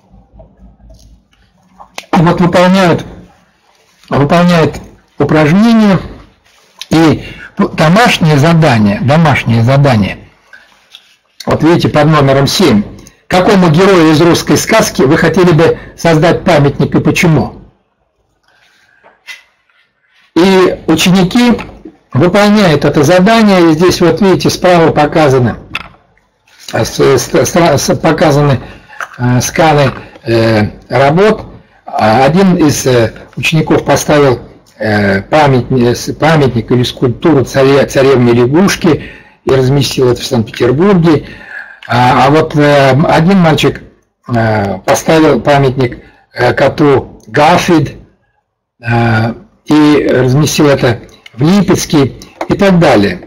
Вот выполняют, выполняют упражнения и домашнее задание, домашнее задание. Вот видите, под номером семь. Какому герою из русской сказки вы хотели бы создать памятник и почему? И ученики выполняют это задание, и здесь вот видите, справа показаны, показаны сканы работ. Один из учеников поставил памятник, памятник или скульптуру царе, царевне лягушки и разместил это в Санкт-Петербурге. А вот один мальчик поставил памятник коту Гарфилд и разместил это в Липецке и так далее.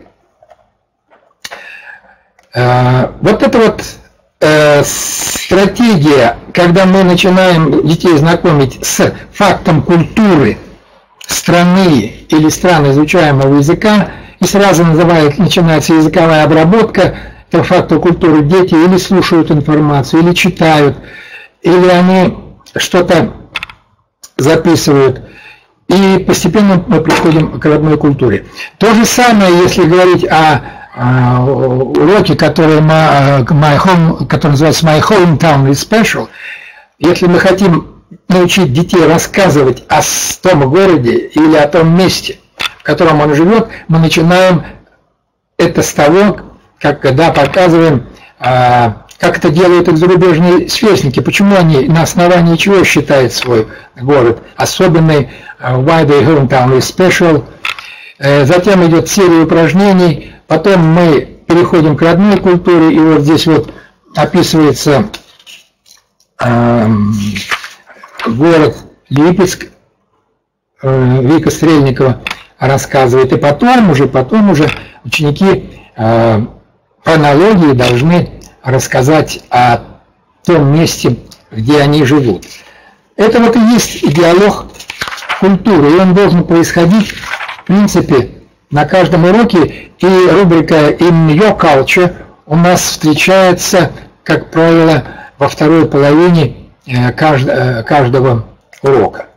Вот это вот стратегия, когда мы начинаем детей знакомить с фактом культуры страны или стран изучаемого языка, и сразу называют, начинается языковая обработка этого факта культуры, дети или слушают информацию, или читают, или они что-то записывают. И постепенно мы приходим к родной культуре. То же самое, если говорить о, о уроке, который, my home, который называется My Hometown is Special. Если мы хотим научить детей рассказывать о том городе или о том месте, в котором он живет, мы начинаем это с того, как, когда показываем, как это делают их зарубежные сверстники, почему они на основании чего считают свой город особенный, why their hometown is special. Затем идет серия упражнений, потом мы переходим к родной культуре, и вот здесь вот описывается э, город Липецк, э, Вика Стрельникова рассказывает, и потом уже, потом уже ученики э, по аналогии должны рассказать о том месте, где они живут. Это вот и есть диалог культуры, и он должен происходить, в принципе, на каждом уроке, и рубрика In Your Culture у нас встречается, как правило, во второй половине каждого урока.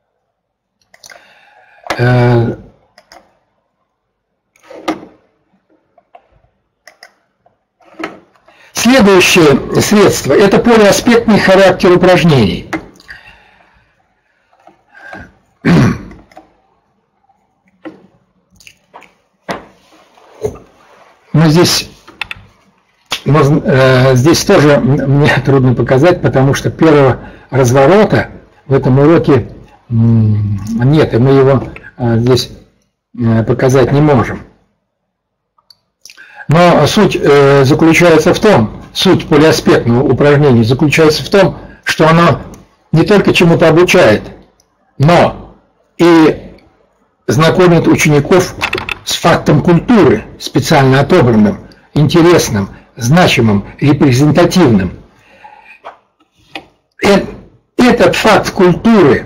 Следующее средство – это полиаспектный характер упражнений. Но здесь, но, э, здесь тоже мне трудно показать, потому что первого разворота в этом уроке нет, и мы его э, здесь показать не можем. Но суть заключается в том, суть полиаспектного упражнения заключается в том, что оно не только чему-то обучает, но и знакомит учеников с фактом культуры, специально отобранным, интересным, значимым, репрезентативным. Этот факт культуры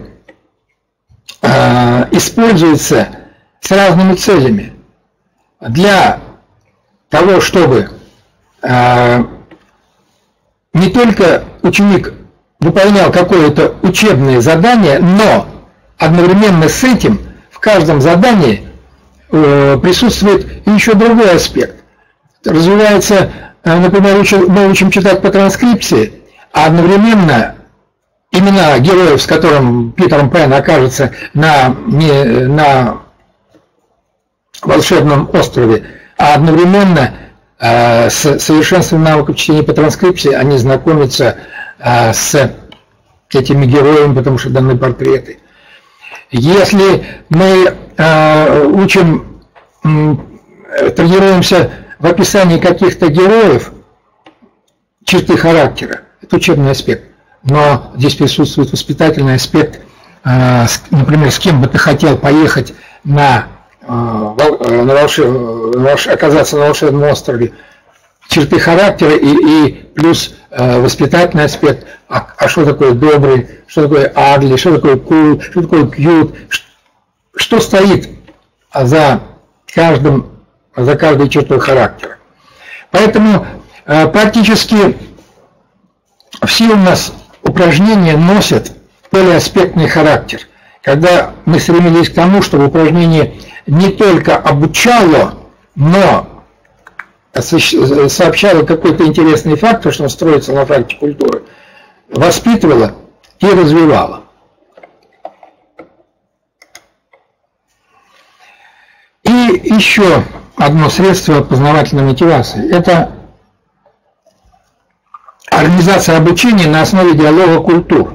э, используется с разными целями. Для того, чтобы э, не только ученик выполнял какое-то учебное задание, но одновременно с этим в каждом задании э, присутствует еще другой аспект. Развивается, э, например, учим, мы учим читать по транскрипции, а одновременно имена героев, с которым Питер Пен окажется на, не, на волшебном острове, а одновременно э, с совершенством навыков чтения по транскрипции они знакомятся э, с этими героями, потому что даны портреты. Если мы э, учим, э, тренируемся в описании каких-то героев, черты характера, это учебный аспект. Но здесь присутствует воспитательный аспект, например, с кем бы ты хотел поехать на, на, волшеб, оказаться на волшебном острове, черты характера и, и плюс воспитательный аспект, а, а что такое добрый, что такое ugly, что такое cool, что такое cute, что стоит за, каждым, за каждой чертой характера. Поэтому практически все у нас упражнения носят полиаспектный характер. Когда мы стремились к тому, чтобы упражнение не только обучало, но сообщало какой-то интересный факт, что он строится на факте культуры, воспитывало и развивало. И еще одно средство познавательной мотивации – это организация обучения на основе диалога культур.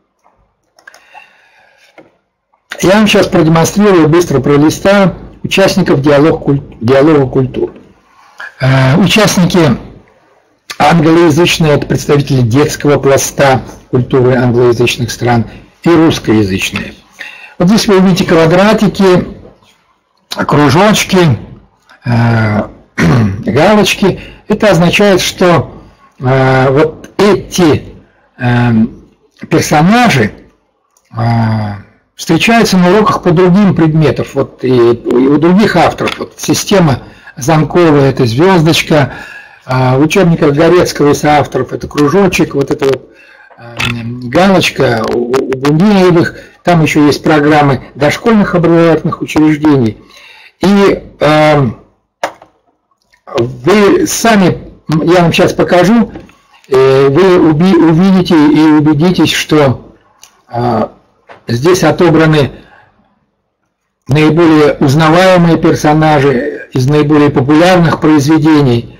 Я вам сейчас продемонстрирую, быстро пролистаю, участников диалог, диалога культур. Э, участники англоязычные, это представители детского пласта культуры англоязычных стран, и русскоязычные. Вот здесь вы видите квадратики, кружочки, э, галочки. Это означает, что э, вот эти э, персонажи э, встречаются на уроках по другим предметам, вот и, и у других авторов. Вот система Замкова – это звездочка, э, в учебниках Горецкого и соавторов это кружочек, вот это вот э, галочка, у, у Бундеевых, там еще есть программы дошкольных образовательных учреждений. И э, вы сами, я вам сейчас покажу, э, вы уби, увидите и убедитесь, что э, здесь отобраны наиболее узнаваемые персонажи из наиболее популярных произведений,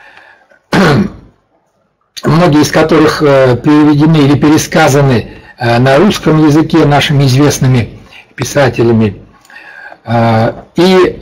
многие из которых э, переведены или пересказаны э, на русском языке нашими известными писателями. И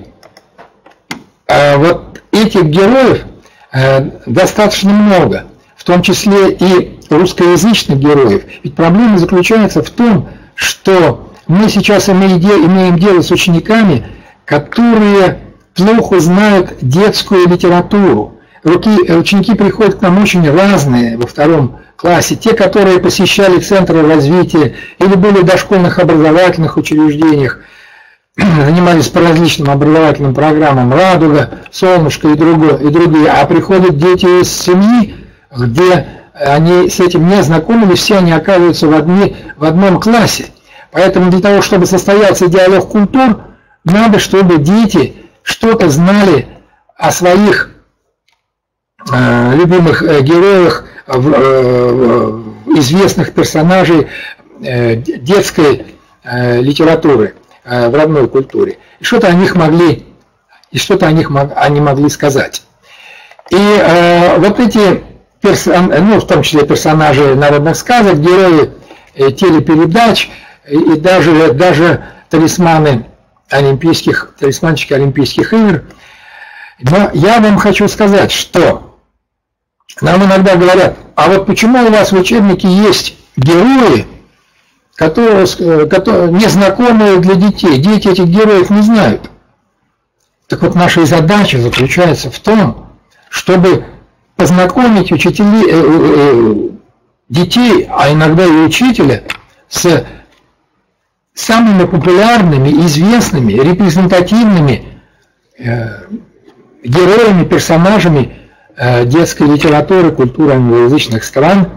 вот этих героев достаточно много, в том числе и русскоязычных героев. Ведь проблема заключается в том, что мы сейчас имеем дело с учениками, которые плохо знают детскую литературу. Ученики приходят к нам очень разные во втором классе. Те, которые посещали центры развития или были в дошкольных образовательных учреждениях, занимались по различным образовательным программам «Радуга», «Солнышко» и, другое, и другие, а приходят дети из семьи, где они с этим не ознакомились, все они оказываются в, одни, в одном классе. Поэтому для того, чтобы состоялся диалог культур, надо, чтобы дети что-то знали о своих э, любимых э, героях, э, э, известных персонажей э, детской э, литературы в родной культуре, и что-то о них могли, и что-то о них они могли сказать. И э, вот эти, персон, ну, в том числе персонажи народных сказок, герои э, телепередач и, и даже, даже талисманы олимпийских, талисманчики Олимпийских игр. Но я вам хочу сказать, что нам иногда говорят, а вот почему у вас в учебнике есть герои, которые, которые незнакомые для детей, дети этих героев не знают. Так вот, наша задача заключается в том, чтобы познакомить учителей, э, э, детей, а иногда и учителя, с самыми популярными, известными, репрезентативными э, героями, персонажами э, детской литературы, культуры англоязычных стран,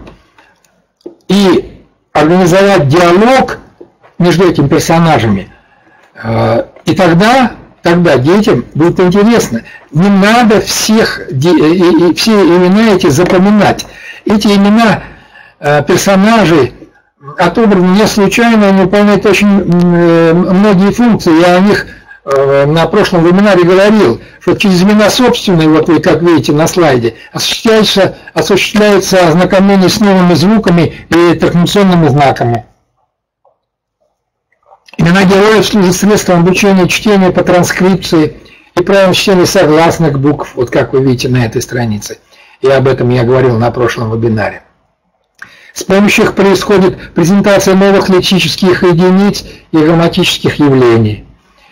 и организовать диалог между этими персонажами. Э, и тогда, тогда детям будет интересно. Не надо всех, все имена эти запоминать. Эти имена э, персонажей отобраны не случайно, они выполняют очень многие функции. Я о них на прошлом вебинаре говорил, что через имена собственные, вот вы как видите на слайде, осуществляется, осуществляется ознакомление с новыми звуками и транскрипционными знаками. Имена героев служат средством обучения чтения по транскрипции и правилам чтения согласных букв, вот как вы видите на этой странице. И об этом я говорил на прошлом вебинаре. С помощью их происходит презентация новых лексических единиц и грамматических явлений.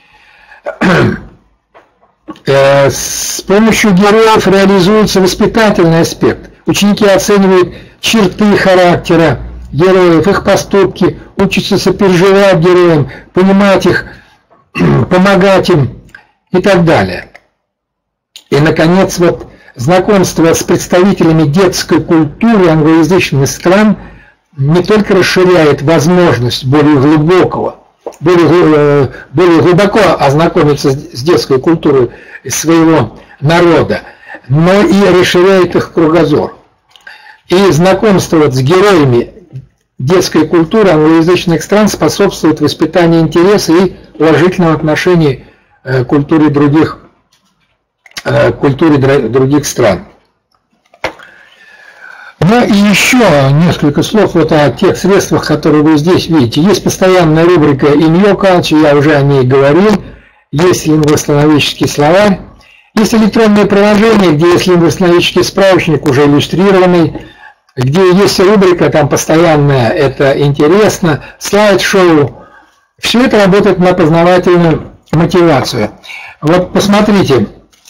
С помощью героев реализуется воспитательный аспект. Ученики оценивают черты характера героев, их поступки, учатся сопереживать героям, понимать их, помогать им и так далее. И, наконец, вот знакомство с представителями детской культуры англоязычных стран не только расширяет возможность более глубокого, более, более глубоко ознакомиться с детской культурой своего народа, но и расширяет их кругозор. И знакомство вот с героями детской культуры англоязычных стран способствует воспитанию интереса и уважительного отношения к культуре других культуре других стран. Ну и еще несколько слов вот о тех средствах, которые вы здесь видите. Есть постоянная рубрика In Your Culture, я уже о ней говорил. Есть лингвословический словарь. Есть электронное приложение, где есть лингвословический справочник, уже иллюстрированный, где есть рубрика, там постоянная, это интересно, слайд-шоу. Все это работает на познавательную мотивацию. Вот посмотрите.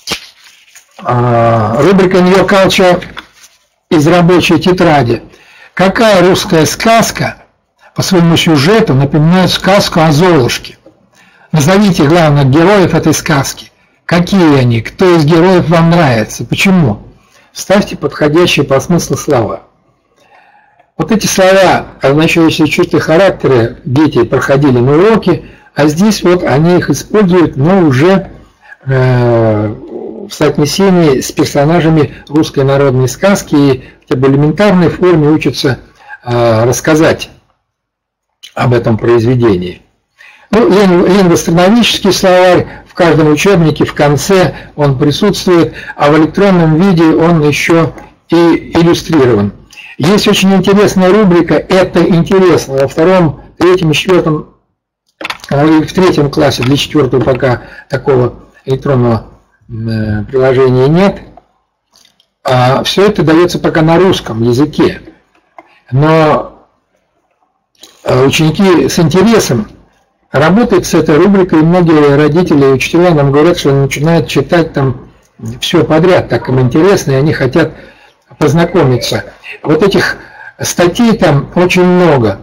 Рубрика In Your Culture из рабочей тетради. Какая русская сказка по своему сюжету напоминает сказку о Золушке? Назовите главных героев этой сказки. Какие они? Кто из героев вам нравится? Почему? Вставьте подходящие по смыслу слова. Вот эти слова, означающие черты характера, дети проходили на уроке, а здесь вот они их используют, но уже э, в соотнесении с персонажами русской народной сказки и в элементарной форме учатся э, рассказать об этом произведении. Ну, лингвоастрономический словарь в каждом учебнике в конце он присутствует, а в электронном виде он еще и иллюстрирован. Есть очень интересная рубрика «Это интересно». Во втором, третьем и четвертом, в третьем классе, для четвертого пока такого электронного приложения нет. А все это дается пока на русском языке. Но ученики с интересом работают с этой рубрикой, и многие родители и учителя нам говорят, что они начинают читать там все подряд, так им интересно, и они хотят познакомиться. Вот этих статей там очень много.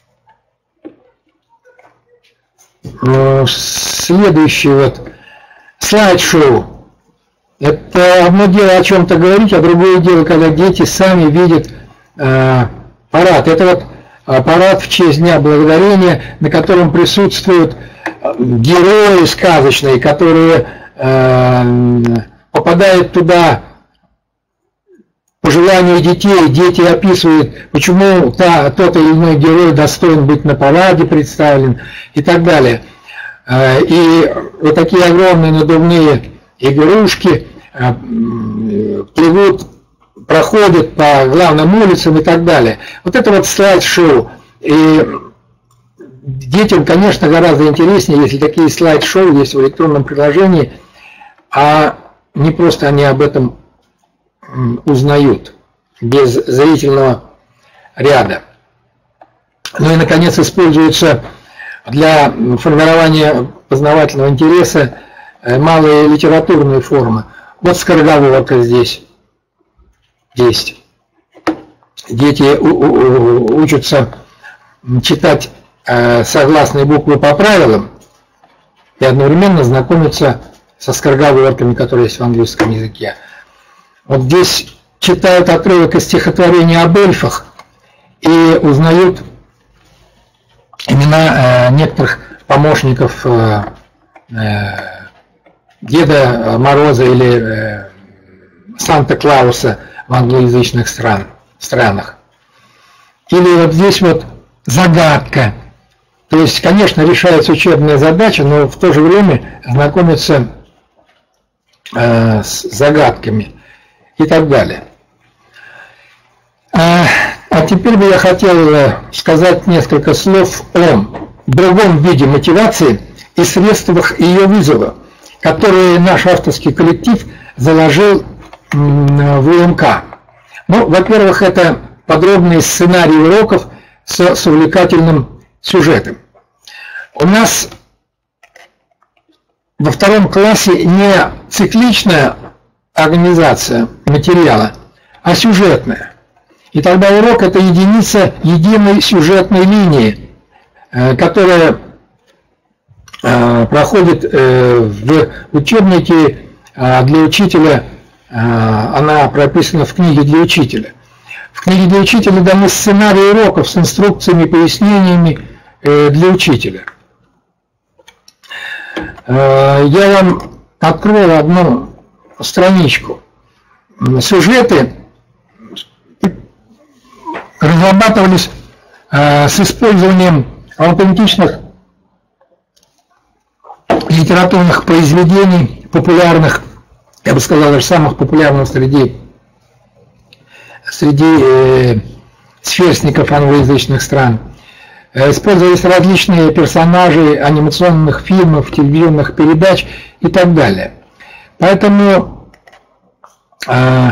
Следующий вот слайд-шоу. Это одно дело о чем-то говорить, а другое дело, когда дети сами видят э, парад. Это вот парад в честь Дня Благодарения, на котором присутствуют герои сказочные, которые э, попадают туда по желанию детей. Дети описывают, почему та, тот или иной герой достоин быть на параде представлен и так далее. И вот такие огромные надувные игрушки плывут, проходят по главным улицам и так далее. Вот это вот слайд-шоу. И детям, конечно, гораздо интереснее, если такие слайд-шоу есть в электронном приложении, а не просто они об этом узнают без зрительного ряда. Ну и, наконец, используются для формирования познавательного интереса малые литературные формы. Вот скороговорка здесь есть. Дети учатся читать согласные буквы по правилам и одновременно знакомятся со скороговорками, которые есть в английском языке. Вот здесь читают отрывок из стихотворения об эльфах и узнают имена некоторых помощников Деда Мороза или Санта-Клауса в англоязычных стран, странах. Или вот здесь вот загадка. То есть, конечно, решается учебная задача, но в то же время знакомятся э, с загадками и так далее. А, а теперь бы я хотел сказать несколько слов о другом виде мотивации и средствах ее вызова, которые наш авторский коллектив заложил в УМК. Ну, во-первых, это подробные сценарии уроков с, с увлекательным сюжетом. У нас во втором классе не цикличная организация материала, а сюжетная. И тогда урок – это единица единой сюжетной линии, которая проходит в учебнике для учителя. Она прописана в книге для учителя. В книге для учителя даны сценарии уроков с инструкциями, пояснениями для учителя. Я вам открою одну страничку. Сюжеты разрабатывались с использованием аутентичных литературных произведений, популярных, я бы сказал, даже самых популярных среди, среди э, сверстников англоязычных стран. Использовались различные персонажи анимационных фильмов, телевизионных передач и так далее. Поэтому э,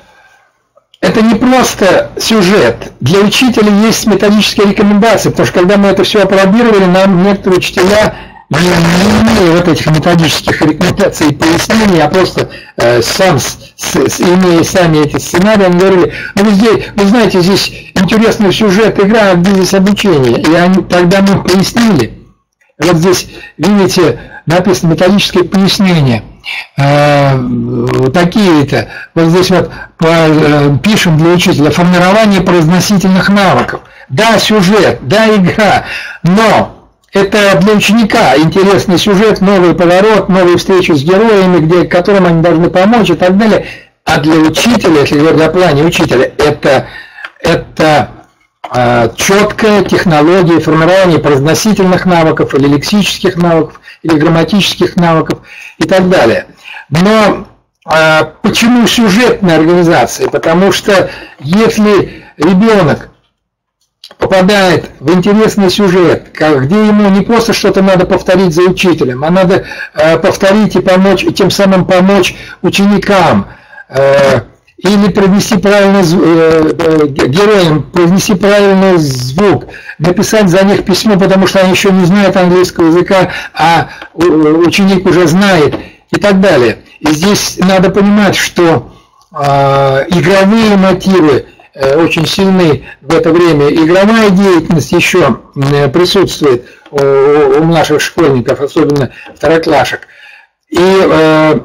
это не просто сюжет. Для учителя есть методические рекомендации, потому что когда мы это все опробировали, нам некоторые учителя не, не имея вот этих методических рекомендаций и пояснений, а просто э, сам, с, с, имея сами эти сценарии, они говорили, ну вы, здесь, вы знаете, здесь интересный сюжет, игра, где здесь обучение. И они, тогда мы пояснили, вот здесь, видите, написано методическое пояснение. Э, такие-то, вот здесь вот по, э, пишем для учителя, формирование произносительных навыков. Да, сюжет, да, игра, но это для ученика интересный сюжет, новый поворот, новые встречи с героями, где, которым они должны помочь и так далее. А для учителя, если говорить о плане учителя, это, это э, четкая технология формирования произносительных навыков или лексических навыков, или грамматических навыков и так далее. Но э, почему сюжетная организация? Потому что если ребенок попадает в интересный сюжет, где ему не просто что-то надо повторить за учителем, а надо э, повторить и помочь, и тем самым помочь ученикам, э, или произнести правильный э, героям, произнести правильный звук, написать за них письмо, потому что они еще не знают английского языка, а ученик уже знает, и так далее. И здесь надо понимать, что э, игровые мотивы очень сильны в это время. Игровая деятельность еще присутствует у, у наших школьников, особенно второклашек. И э,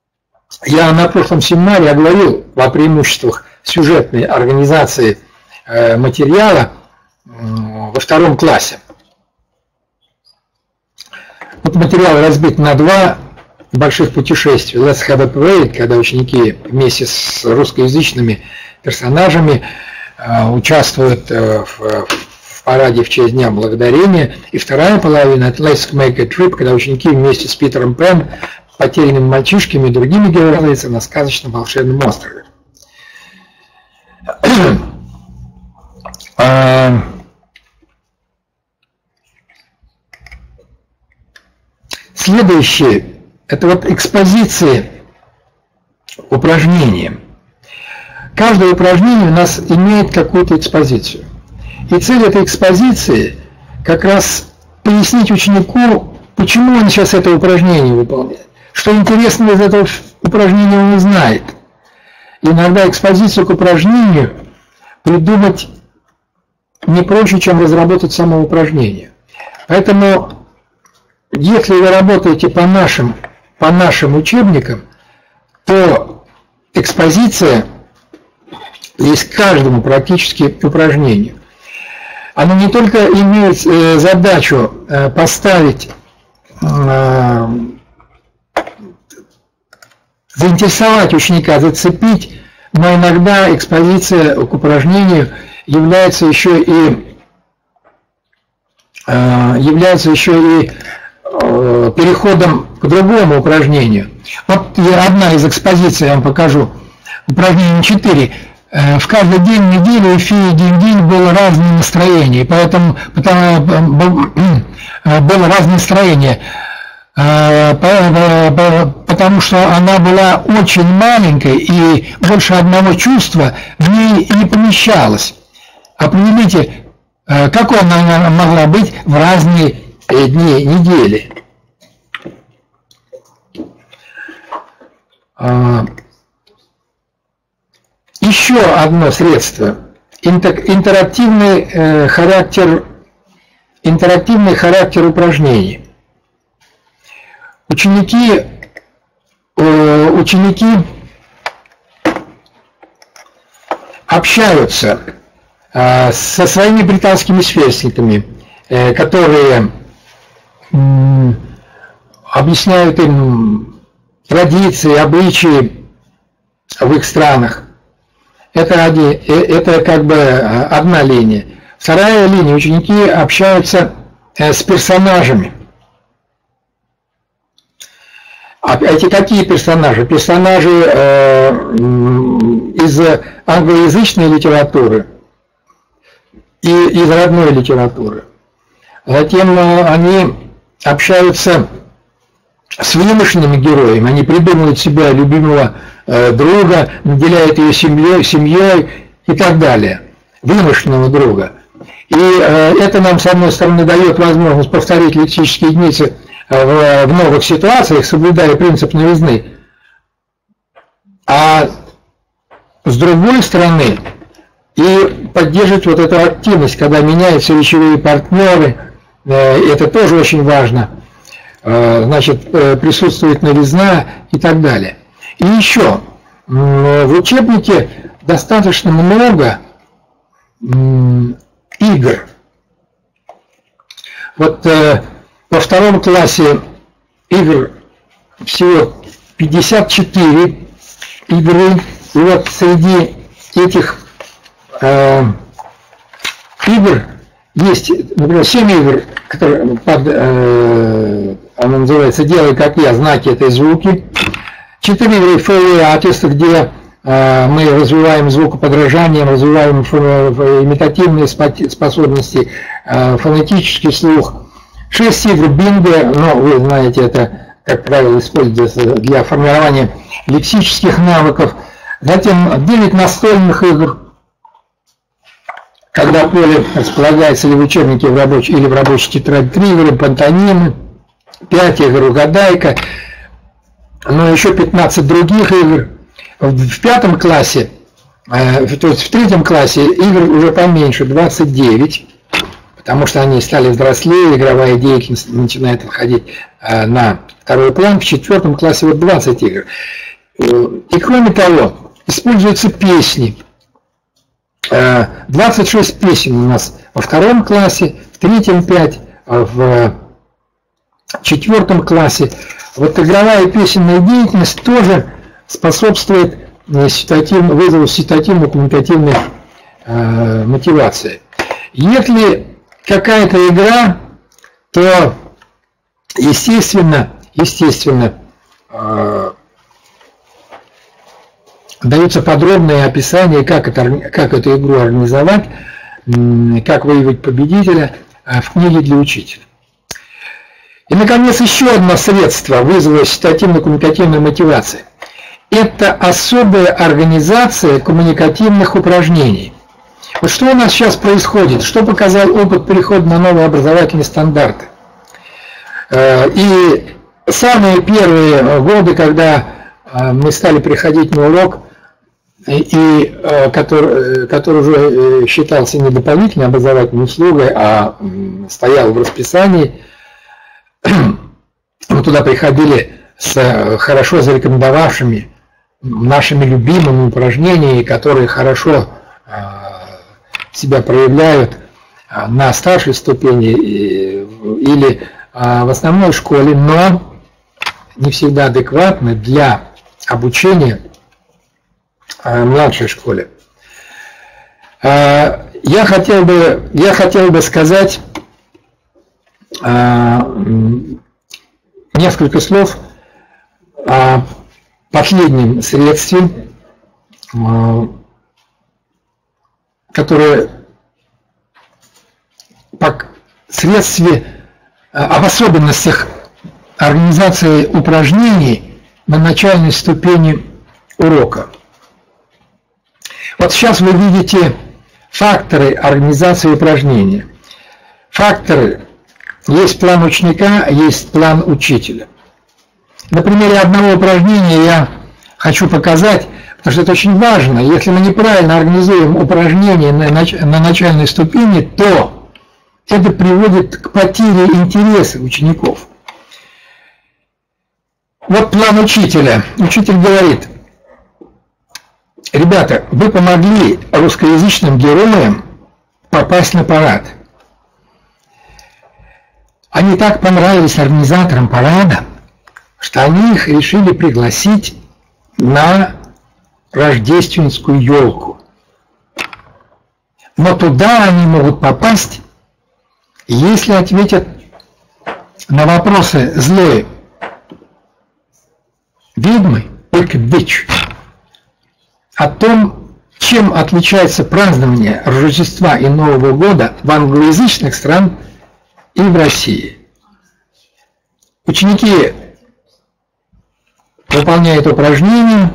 я на прошлом семинаре говорил о преимуществах сюжетной организации э, материала э, во втором классе. Вот материал разбит на два больших путешествия. Let's have a parade, когда ученики вместе с русскоязычными персонажами э, участвуют э, в, в параде в честь Дня Благодарения. И вторая половина – это Let's Make a Trip, когда ученики вместе с Питером Пен, потерянными мальчишками и другими героями на сказочном волшебном острове. Следующее – это вот экспозиции упражнения. Каждое упражнение у нас имеет какую-то экспозицию. И цель этой экспозиции как раз пояснить ученику, почему он сейчас это упражнение выполняет, что интересного из этого упражнения он узнает. Иногда экспозицию к упражнению придумать не проще, чем разработать само упражнение. Поэтому, если вы работаете по нашим, по нашим учебникам, то экспозиция есть к каждому практически упражнению. Она не только имеет задачу поставить, заинтересовать ученика, зацепить, но иногда экспозиция к упражнению является еще и является еще и переходом к другому упражнению. Вот одна из экспозиций, я вам покажу, упражнение четыре. В каждый день недели у феи Динь-Динь было разное настроение, поэтому потому, было разное настроение, потому что она была очень маленькой и больше одного чувства в ней не помещалось. Определите, какой она могла быть в разные дни недели. Еще одно средство – интерактивный э, характер, интерактивный характер упражнений. Ученики, э, ученики общаются э, со своими британскими сверстниками, э, которые э, объясняют им традиции, обычаи в их странах. Это, один, это как бы одна линия. Вторая линия. Ученики общаются с персонажами. А эти какие персонажи? Персонажи э, из англоязычной литературы и из родной литературы. Затем э, они общаются с вымышленными героями. Они придумывают себя любимого друга, наделяет ее семьей, семьей и так далее, вымышленного друга. И э, это нам, с одной стороны, дает возможность повторить лексические единицы в, в новых ситуациях, соблюдая принцип новизны. А с другой стороны, и поддерживать вот эту активность, когда меняются речевые партнеры, э, это тоже очень важно. Э, значит, э, присутствует новизна и так далее. И еще, в учебнике достаточно много игр. Вот э, во втором классе игр всего пятьдесят четыре игры. И вот среди этих э, игр есть, например, семь игр, которые под, э, она называется «Делай как я», знаки этой звуки. Четыре игры фолио артиста, где э, мы развиваем звукоподражание, развиваем имитативные способности, э, фонетический слух. Шесть игр бинго, но вы знаете, это, как правило, используется для формирования лексических навыков. Затем девять настольных игр, когда поле располагается или в учебнике в рабочей, или в рабочей тетради. Три игры пантомимы, пять игр угадайка. Но еще пятнадцать других игр. В пятом классе, то есть в третьем классе игр уже поменьше, двадцать девять, потому что они стали взрослее, игровая деятельность начинает отходить на второй план. В четвертом классе вот двадцать игр. И кроме того, используются песни. двадцать шесть песен у нас во втором классе, в третьем пять, в четвертом классе. Вот игровая песенная деятельность тоже способствует вызову ситуативно-коммуникативной э, мотивации. Если какая-то игра, то естественно, естественно э, дается подробное описание, как, это, как эту игру организовать, как выявить победителя в книге для учителя. И, наконец, еще одно средство вызова ситуативно-коммуникативной мотивации. Это особая организация коммуникативных упражнений. Вот что у нас сейчас происходит? Что показал опыт перехода на новые образовательные стандарты? И самые первые годы, когда мы стали приходить на урок, и который, который уже считался не дополнительной образовательной услугой, а стоял в расписании, мы туда приходили с хорошо зарекомендовавшими нашими любимыми упражнениями, которые хорошо себя проявляют на старшей ступени или в основной школе, но не всегда адекватны для обучения в младшей школе. Я хотел бы, я хотел бы сказать несколько слов о последнем средстве, которое по средстве об особенностях организации упражнений на начальной ступени урока. Вот сейчас вы видите факторы организации упражнения. Факторы: есть план ученика, есть план учителя. На примере одного упражнения я хочу показать, потому что это очень важно. Если мы неправильно организуем упражнения на, нач на начальной ступени, то это приводит к потере интереса учеников. Вот план учителя. Учитель говорит: ребята, вы помогли русскоязычным героям попасть на парад. Они так понравились организаторам парада, что они их решили пригласить на рождественскую елку. Но туда они могут попасть, если ответят на вопросы злой ведьмы Wicked Witch о том, чем отличается празднование Рождества и Нового года в англоязычных странах и в России. Ученики выполняют упражнения,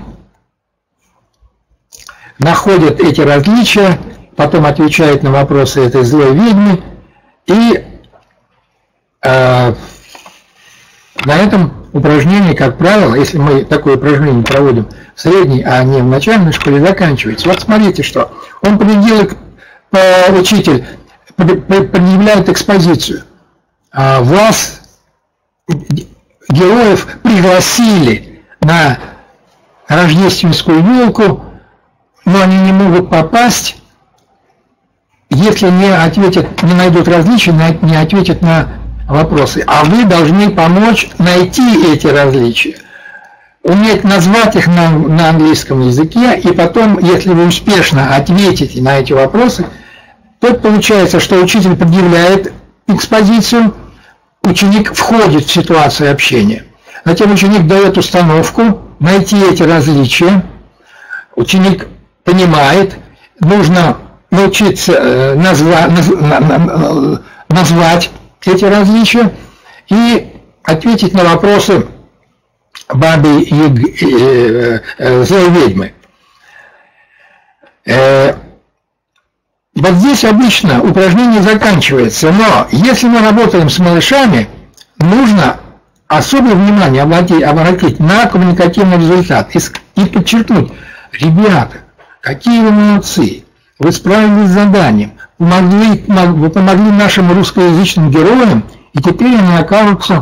находят эти различия, потом отвечают на вопросы этой злой ведьмы, и э, на этом упражнение, как правило, если мы такое упражнение проводим в средней, а не в начальной школе, заканчивается. Вот смотрите, что он предъявляет, учитель предъявляет экспозицию. Вас, героев, пригласили на рождественскую елку, но они не могут попасть, если не ответят, не найдут различия, не ответят на вопросы. А вы должны помочь найти эти различия, уметь назвать их на, на английском языке, и потом, если вы успешно ответите на эти вопросы, то получается, что учитель предъявляет экспозицию, ученик входит в ситуацию общения. Затем ученик дает установку найти эти различия. Ученик понимает, нужно научиться назва, наз, назвать эти различия и ответить на вопросы бабы и злой ведьмы. Вот здесь обычно упражнение заканчивается, но если мы работаем с малышами, нужно особое внимание обратить, обратить на коммуникативный результат и, и подчеркнуть: ребята, какие вы молодцы, вы справились с заданием, помогли, вы помогли нашим русскоязычным героям, и теперь они окажутся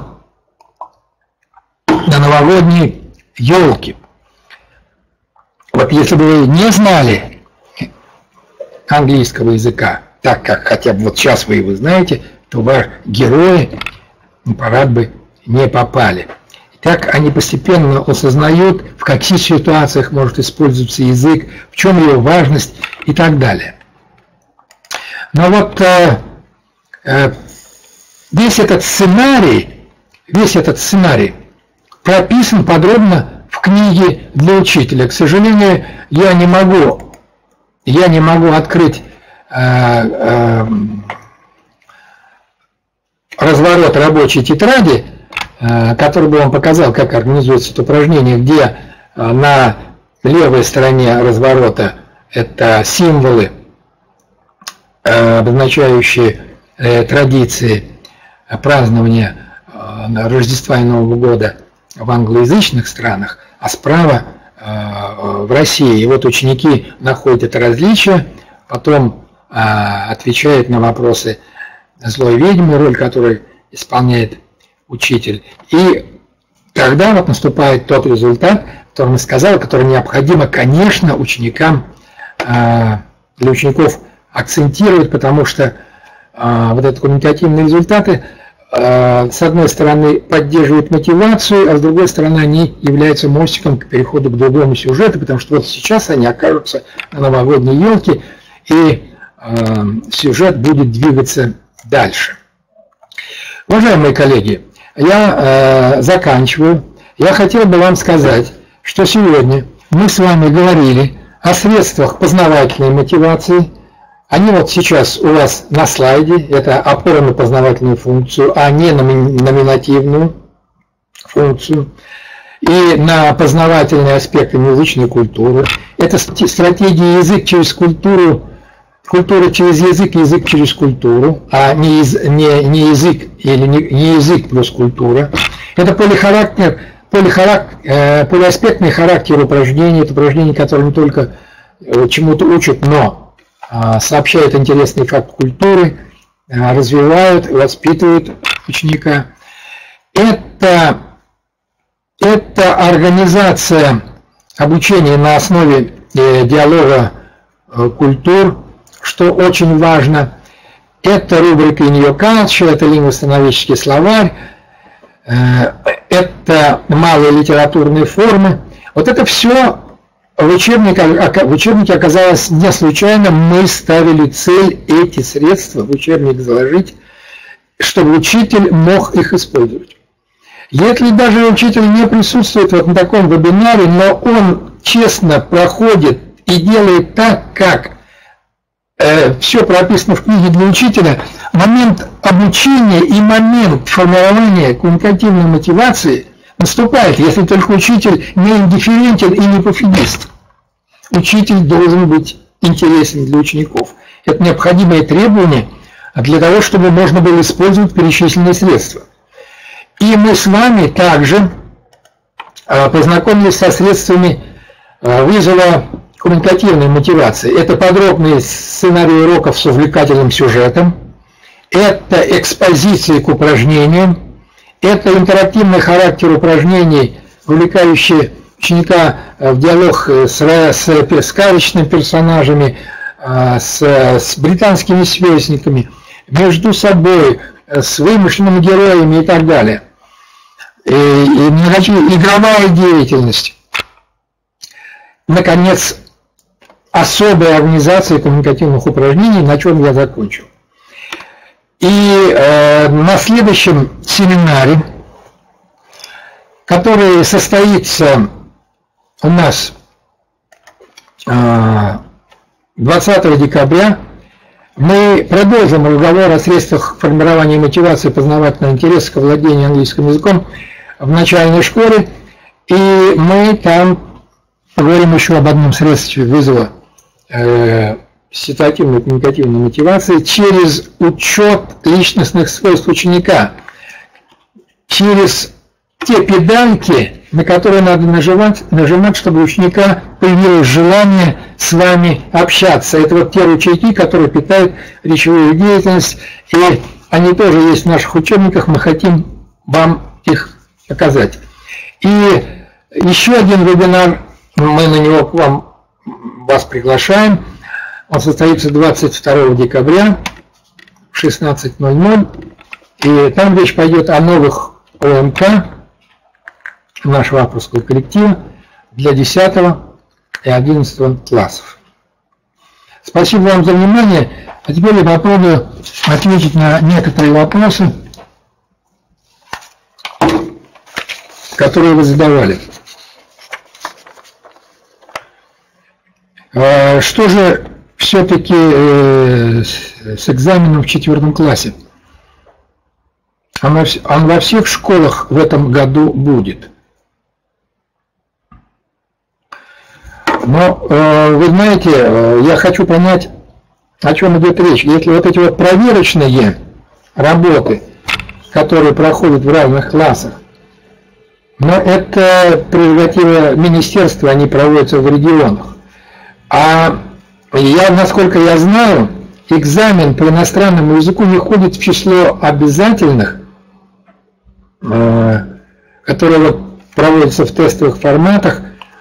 на новогодней елке. Вот если бы вы не знали английского языка, так как хотя бы вот сейчас вы его знаете, то ваши герои на парад бы не попали. И так они постепенно осознают, в каких ситуациях может использоваться язык, в чем его важность и так далее. Но вот э, э, весь этот сценарий, весь этот сценарий прописан подробно в книге для учителя. К сожалению, я не могу Я не могу открыть э, э, разворот рабочей тетради, который бы вам показал, как организуется это упражнение, где на левой стороне разворота это символы, обозначающие традиции празднования Рождества и Нового года в англоязычных странах, а справа в России. И вот ученики находят это различие, потом отвечают на вопросы злой ведьмы, роль которой исполняет учитель. И тогда вот наступает тот результат, который мы сказали, который необходимо, конечно, ученикам, для учеников акцентировать, потому что вот эти коммуникативные результаты, с одной стороны, поддерживают мотивацию, а с другой стороны, они являются мостиком к переходу к другому сюжету, потому что вот сейчас они окажутся на новогодней елке, и сюжет будет двигаться дальше. Уважаемые коллеги, я заканчиваю. Я хотел бы вам сказать, что сегодня мы с вами говорили о средствах познавательной мотивации. Они вот сейчас у вас на слайде, это опора на познавательную функцию, а не на номинативную функцию. И на познавательные аспекты язычной культуры. Это стратегия язык через культуру, культура через язык, язык через культуру, а не, не, не язык или не, не язык плюс культура. Это полихарактер, полихарактер, э, полиаспектный характер упражнений, это упражнения, которые не только э, чему-то учат, но сообщают интересный факт культуры, развивают, воспитывают ученика. Это, это организация обучения на основе диалога культур, что очень важно. Это рубрика In Your Culture, это лингвостановический словарь, это малые литературные формы. Вот это все в учебнике, в учебнике оказалось не случайно, мы ставили цель эти средства в учебник заложить, чтобы учитель мог их использовать. Если даже учитель не присутствует вот на таком вебинаре, но он честно проходит и делает так, как э, все прописано в книге для учителя, момент обучения и момент формирования коммуникативной мотивации наступает, если только учитель не индифферентен и не пофигист. Учитель должен быть интересен для учеников. Это необходимое требование для того, чтобы можно было использовать перечисленные средства. И мы с вами также познакомились со средствами вызова коммуникативной мотивации. Это подробные сценарии уроков с увлекательным сюжетом, это экспозиции к упражнениям, это интерактивный характер упражнений, вовлекающий ученика в диалог с, с сказочными персонажами, с, с британскими сверстниками, между собой, с вымышленными героями и так далее. И, и игровая деятельность. Наконец, особая организация коммуникативных упражнений, на чем я закончу. И э, на следующем семинаре, который состоится у нас э, двадцатого декабря, мы продолжим разговор о средствах формирования мотивации познавательного интереса к владению английским языком в начальной школе. И мы там поговорим еще об одном средстве вызова э, ситуативной коммуникативной мотивации через учет личностных свойств ученика, через те педальки, на которые надо нажимать, нажимать, чтобы у ученика появилось желание с вами общаться. Это вот те ручейки, которые питают речевую деятельность, и они тоже есть в наших учебниках, мы хотим вам их показать. И еще один вебинар, мы на него к вам, вас приглашаем. Он состоится двадцать второго декабря в шестнадцать ноль ноль. И там речь пойдет о новых ОМК нашего авторского коллектива для десятого и одиннадцатого классов. Спасибо вам за внимание. А теперь я попробую ответить на некоторые вопросы, которые вы задавали. Что же все-таки с экзаменом в четвертом классе? он во всех школах в этом году будет. Но, вы знаете, я хочу понять, о чем идет речь. Если вот эти вот проверочные работы, которые проходят в разных классах, но это прерогатива министерства, они проводятся в регионах. А я, насколько я знаю, экзамен по иностранному языку не входит в число обязательных, которые вот проводятся в тестовых форматах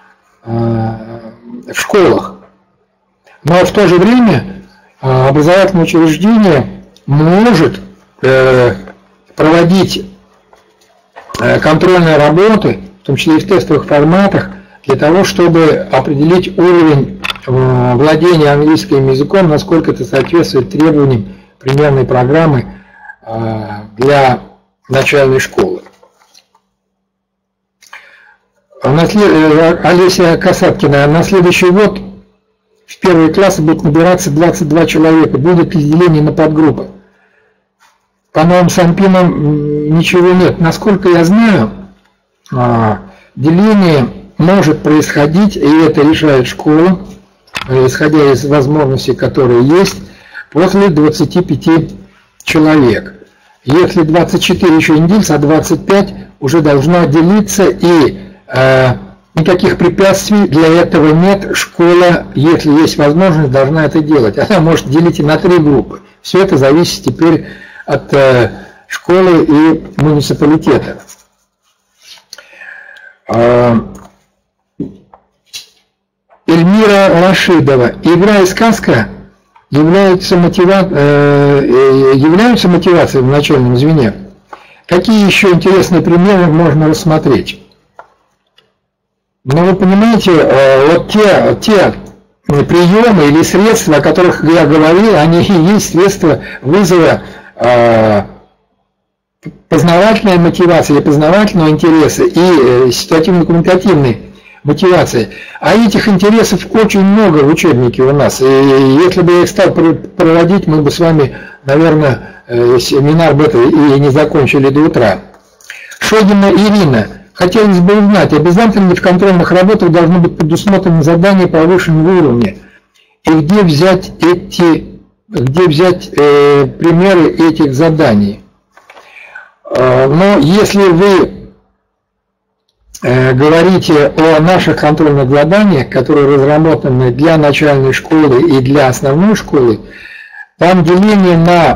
в школах. Но в то же время образовательное учреждение может проводить контрольные работы, в том числе и в тестовых форматах, для того, чтобы определить уровень владения английским языком, насколько это соответствует требованиям примерной программы для начальной школы. Олеся Касаткина, на следующий год в первые классы будут набираться двадцать два человека. Будет ли деление на подгруппы? По новым санпинам ничего нет. Насколько я знаю, деление может происходить, и это решает школа, исходя из возможностей, которые есть, после двадцати пяти человек. Если двадцать четыре еще не делится, а двадцать пять уже должно делиться, и э, никаких препятствий для этого нет. Школа, если есть возможность, должна это делать. Она может делить и на три группы. Все это зависит теперь от э, школы и муниципалитета. Э, Эльмира Рашидова. Игра и сказка являются, мотива... э, являются мотивацией в начальном звене. Какие еще интересные примеры можно рассмотреть? Ну, вы понимаете, э, вот те, те приемы или средства, о которых я говорил, они и есть средства вызова э, познавательной мотивации, познавательного интереса и э, ситуативно-коммуникативной мотивации. А этих интересов очень много в учебнике у нас. И если бы я их стал проводить, мы бы с вами, наверное, семинар бы это и не закончили до утра. Шогина Ирина. Хотелось бы узнать, обязательно ли в контрольных работах должны быть предусмотрены задания повышенного уровня? И где взять эти, где взять э, примеры этих заданий? Э, но если вы говорите о наших контрольных заданиях, которые разработаны для начальной школы и для основной школы, там деления на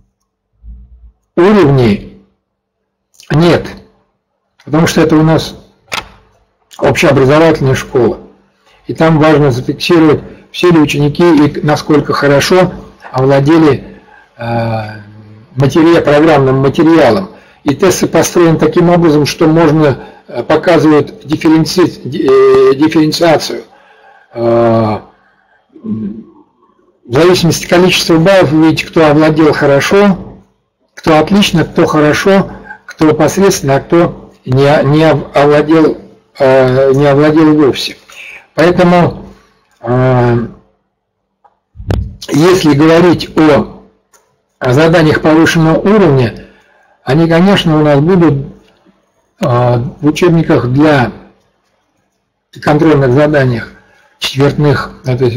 уровни нет, потому что это у нас общеобразовательная школа. И там важно зафиксировать, все ли ученики и насколько хорошо овладели матери... программным материалом. И тесты построены таким образом, что можно показывать дифференци... дифференциацию. В зависимости от количества баллов вы видите, кто овладел хорошо, кто отлично, кто хорошо, кто посредственно, а кто не, не, овладел, не овладел вовсе. Поэтому, если говорить о заданиях повышенного уровня, они, конечно, у нас будут в учебниках для контрольных заданиях четвертных,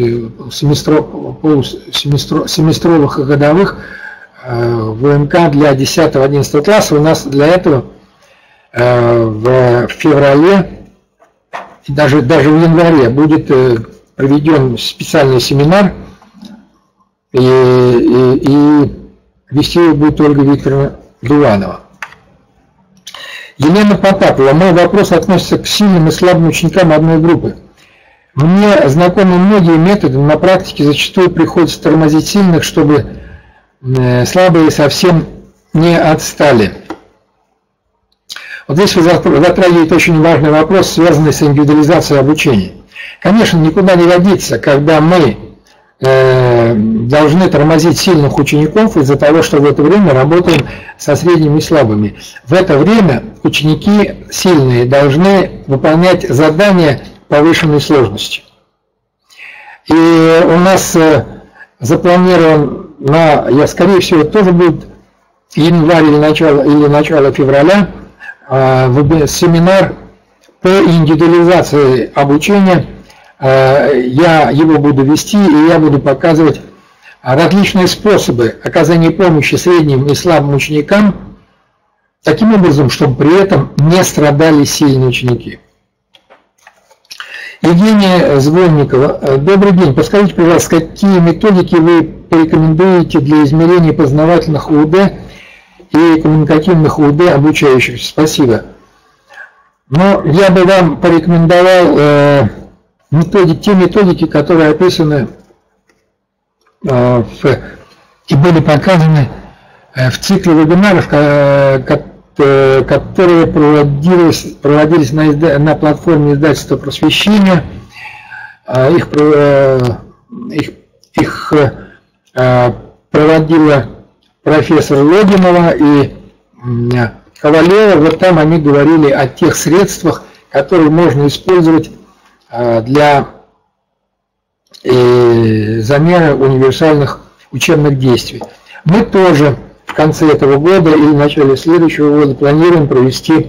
семестровых и годовых в МК для десятого-одиннадцатого класса. У нас для этого в феврале и даже, даже в январе будет проведен специальный семинар, и, и, и вести его будет Ольга Викторовна Дуванова. Елена Потапова. Мой вопрос относится к сильным и слабым ученикам одной группы. Мне знакомы многие методы, но на практике зачастую приходится тормозить сильных, чтобы слабые совсем не отстали. Вот здесь вы затрагиваете очень важный вопрос, связанный с индивидуализацией обучения. Конечно, никуда не годится, когда мы э, должны тормозить сильных учеников из-за того, что в это время работаем со средними и слабыми. В это время ученики сильные должны выполнять задания повышенной сложности. И у нас э, запланирован на, я скорее всего, тоже будет января или начало, или начало февраля семинар по индивидуализации обучения. Я его буду вести, и я буду показывать различные способы оказания помощи средним и слабым ученикам, таким образом, чтобы при этом не страдали сильные ученики. Евгения Звонникова. Добрый день. Подскажите, пожалуйста, какие методики вы порекомендуете для измерения познавательных УД и коммуникативных УД обучающихся? Спасибо. Но я бы вам порекомендовал э, методики, те методики, которые описаны э, в, и были показаны э, в цикле вебинаров, э, э, которые проводились, проводились на, изда, на платформе издательства «Просвещение». Э, их, э, их, их э, проводила профессор Логинова и э, Ковалева. Вот там они говорили о тех средствах, которые можно использовать для замера универсальных учебных действий. Мы тоже в конце этого года или в начале следующего года планируем провести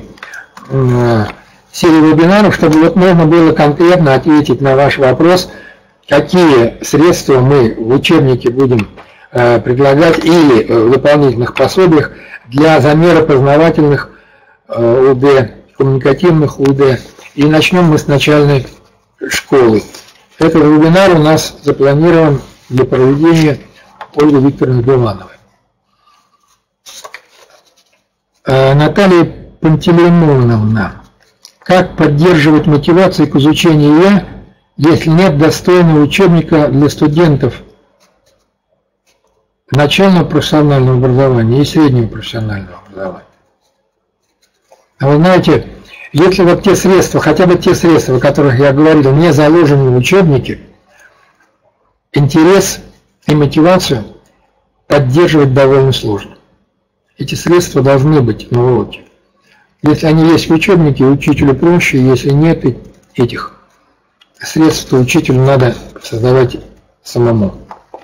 серию вебинаров, чтобы вот можно было конкретно ответить на ваш вопрос, какие средства мы в учебнике будем предлагать или в дополнительных пособиях для замера познавательных УД, коммуникативных УД. И начнем мы с начальной школы. Этот вебинар у нас запланирован для проведения Ольгой Викторовной Билановой. Наталья Пантелеймоновна. Как поддерживать мотивацию к изучению ИА, если нет достойного учебника для студентов начального профессионального образования и среднего профессионального образования? А вы знаете, если вот те средства, хотя бы те средства, о которых я говорил, не заложены в учебнике, интерес и мотивацию поддерживать довольно сложно. Эти средства должны быть на уроке. Если они есть в учебнике, учителю проще, если нет этих средств, то учителю надо создавать самому.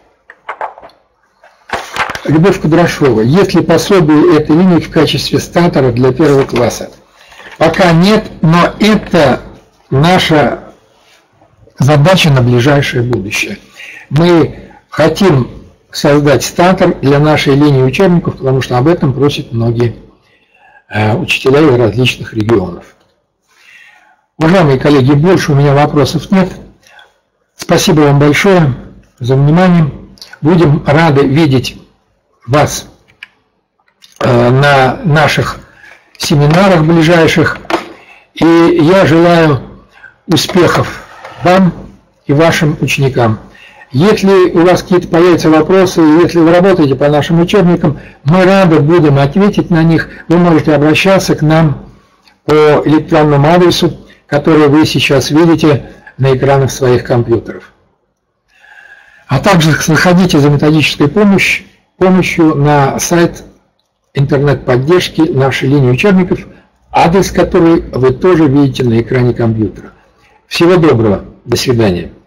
Любовь Кудрашова. Есть ли пособие этой линии в качестве стартера для первого класса? Пока нет, но это наша задача на ближайшее будущее. Мы хотим создать стартер для нашей линии учебников, потому что об этом просят многие э, учителя из различных регионов. Уважаемые коллеги, больше у меня вопросов нет. Спасибо вам большое за внимание. Будем рады видеть вас э, на наших семинарах ближайших, и я желаю успехов вам и вашим ученикам. Если у вас какие-то появятся вопросы, если вы работаете по нашим учебникам, мы рады будем ответить на них. Вы можете обращаться к нам по электронному адресу, который вы сейчас видите на экранах своих компьютеров. А также заходите за методической помощью, помощью на сайт интернет-поддержки нашей линии учебников, адрес которой вы тоже видите на экране компьютера. Всего доброго, до свидания.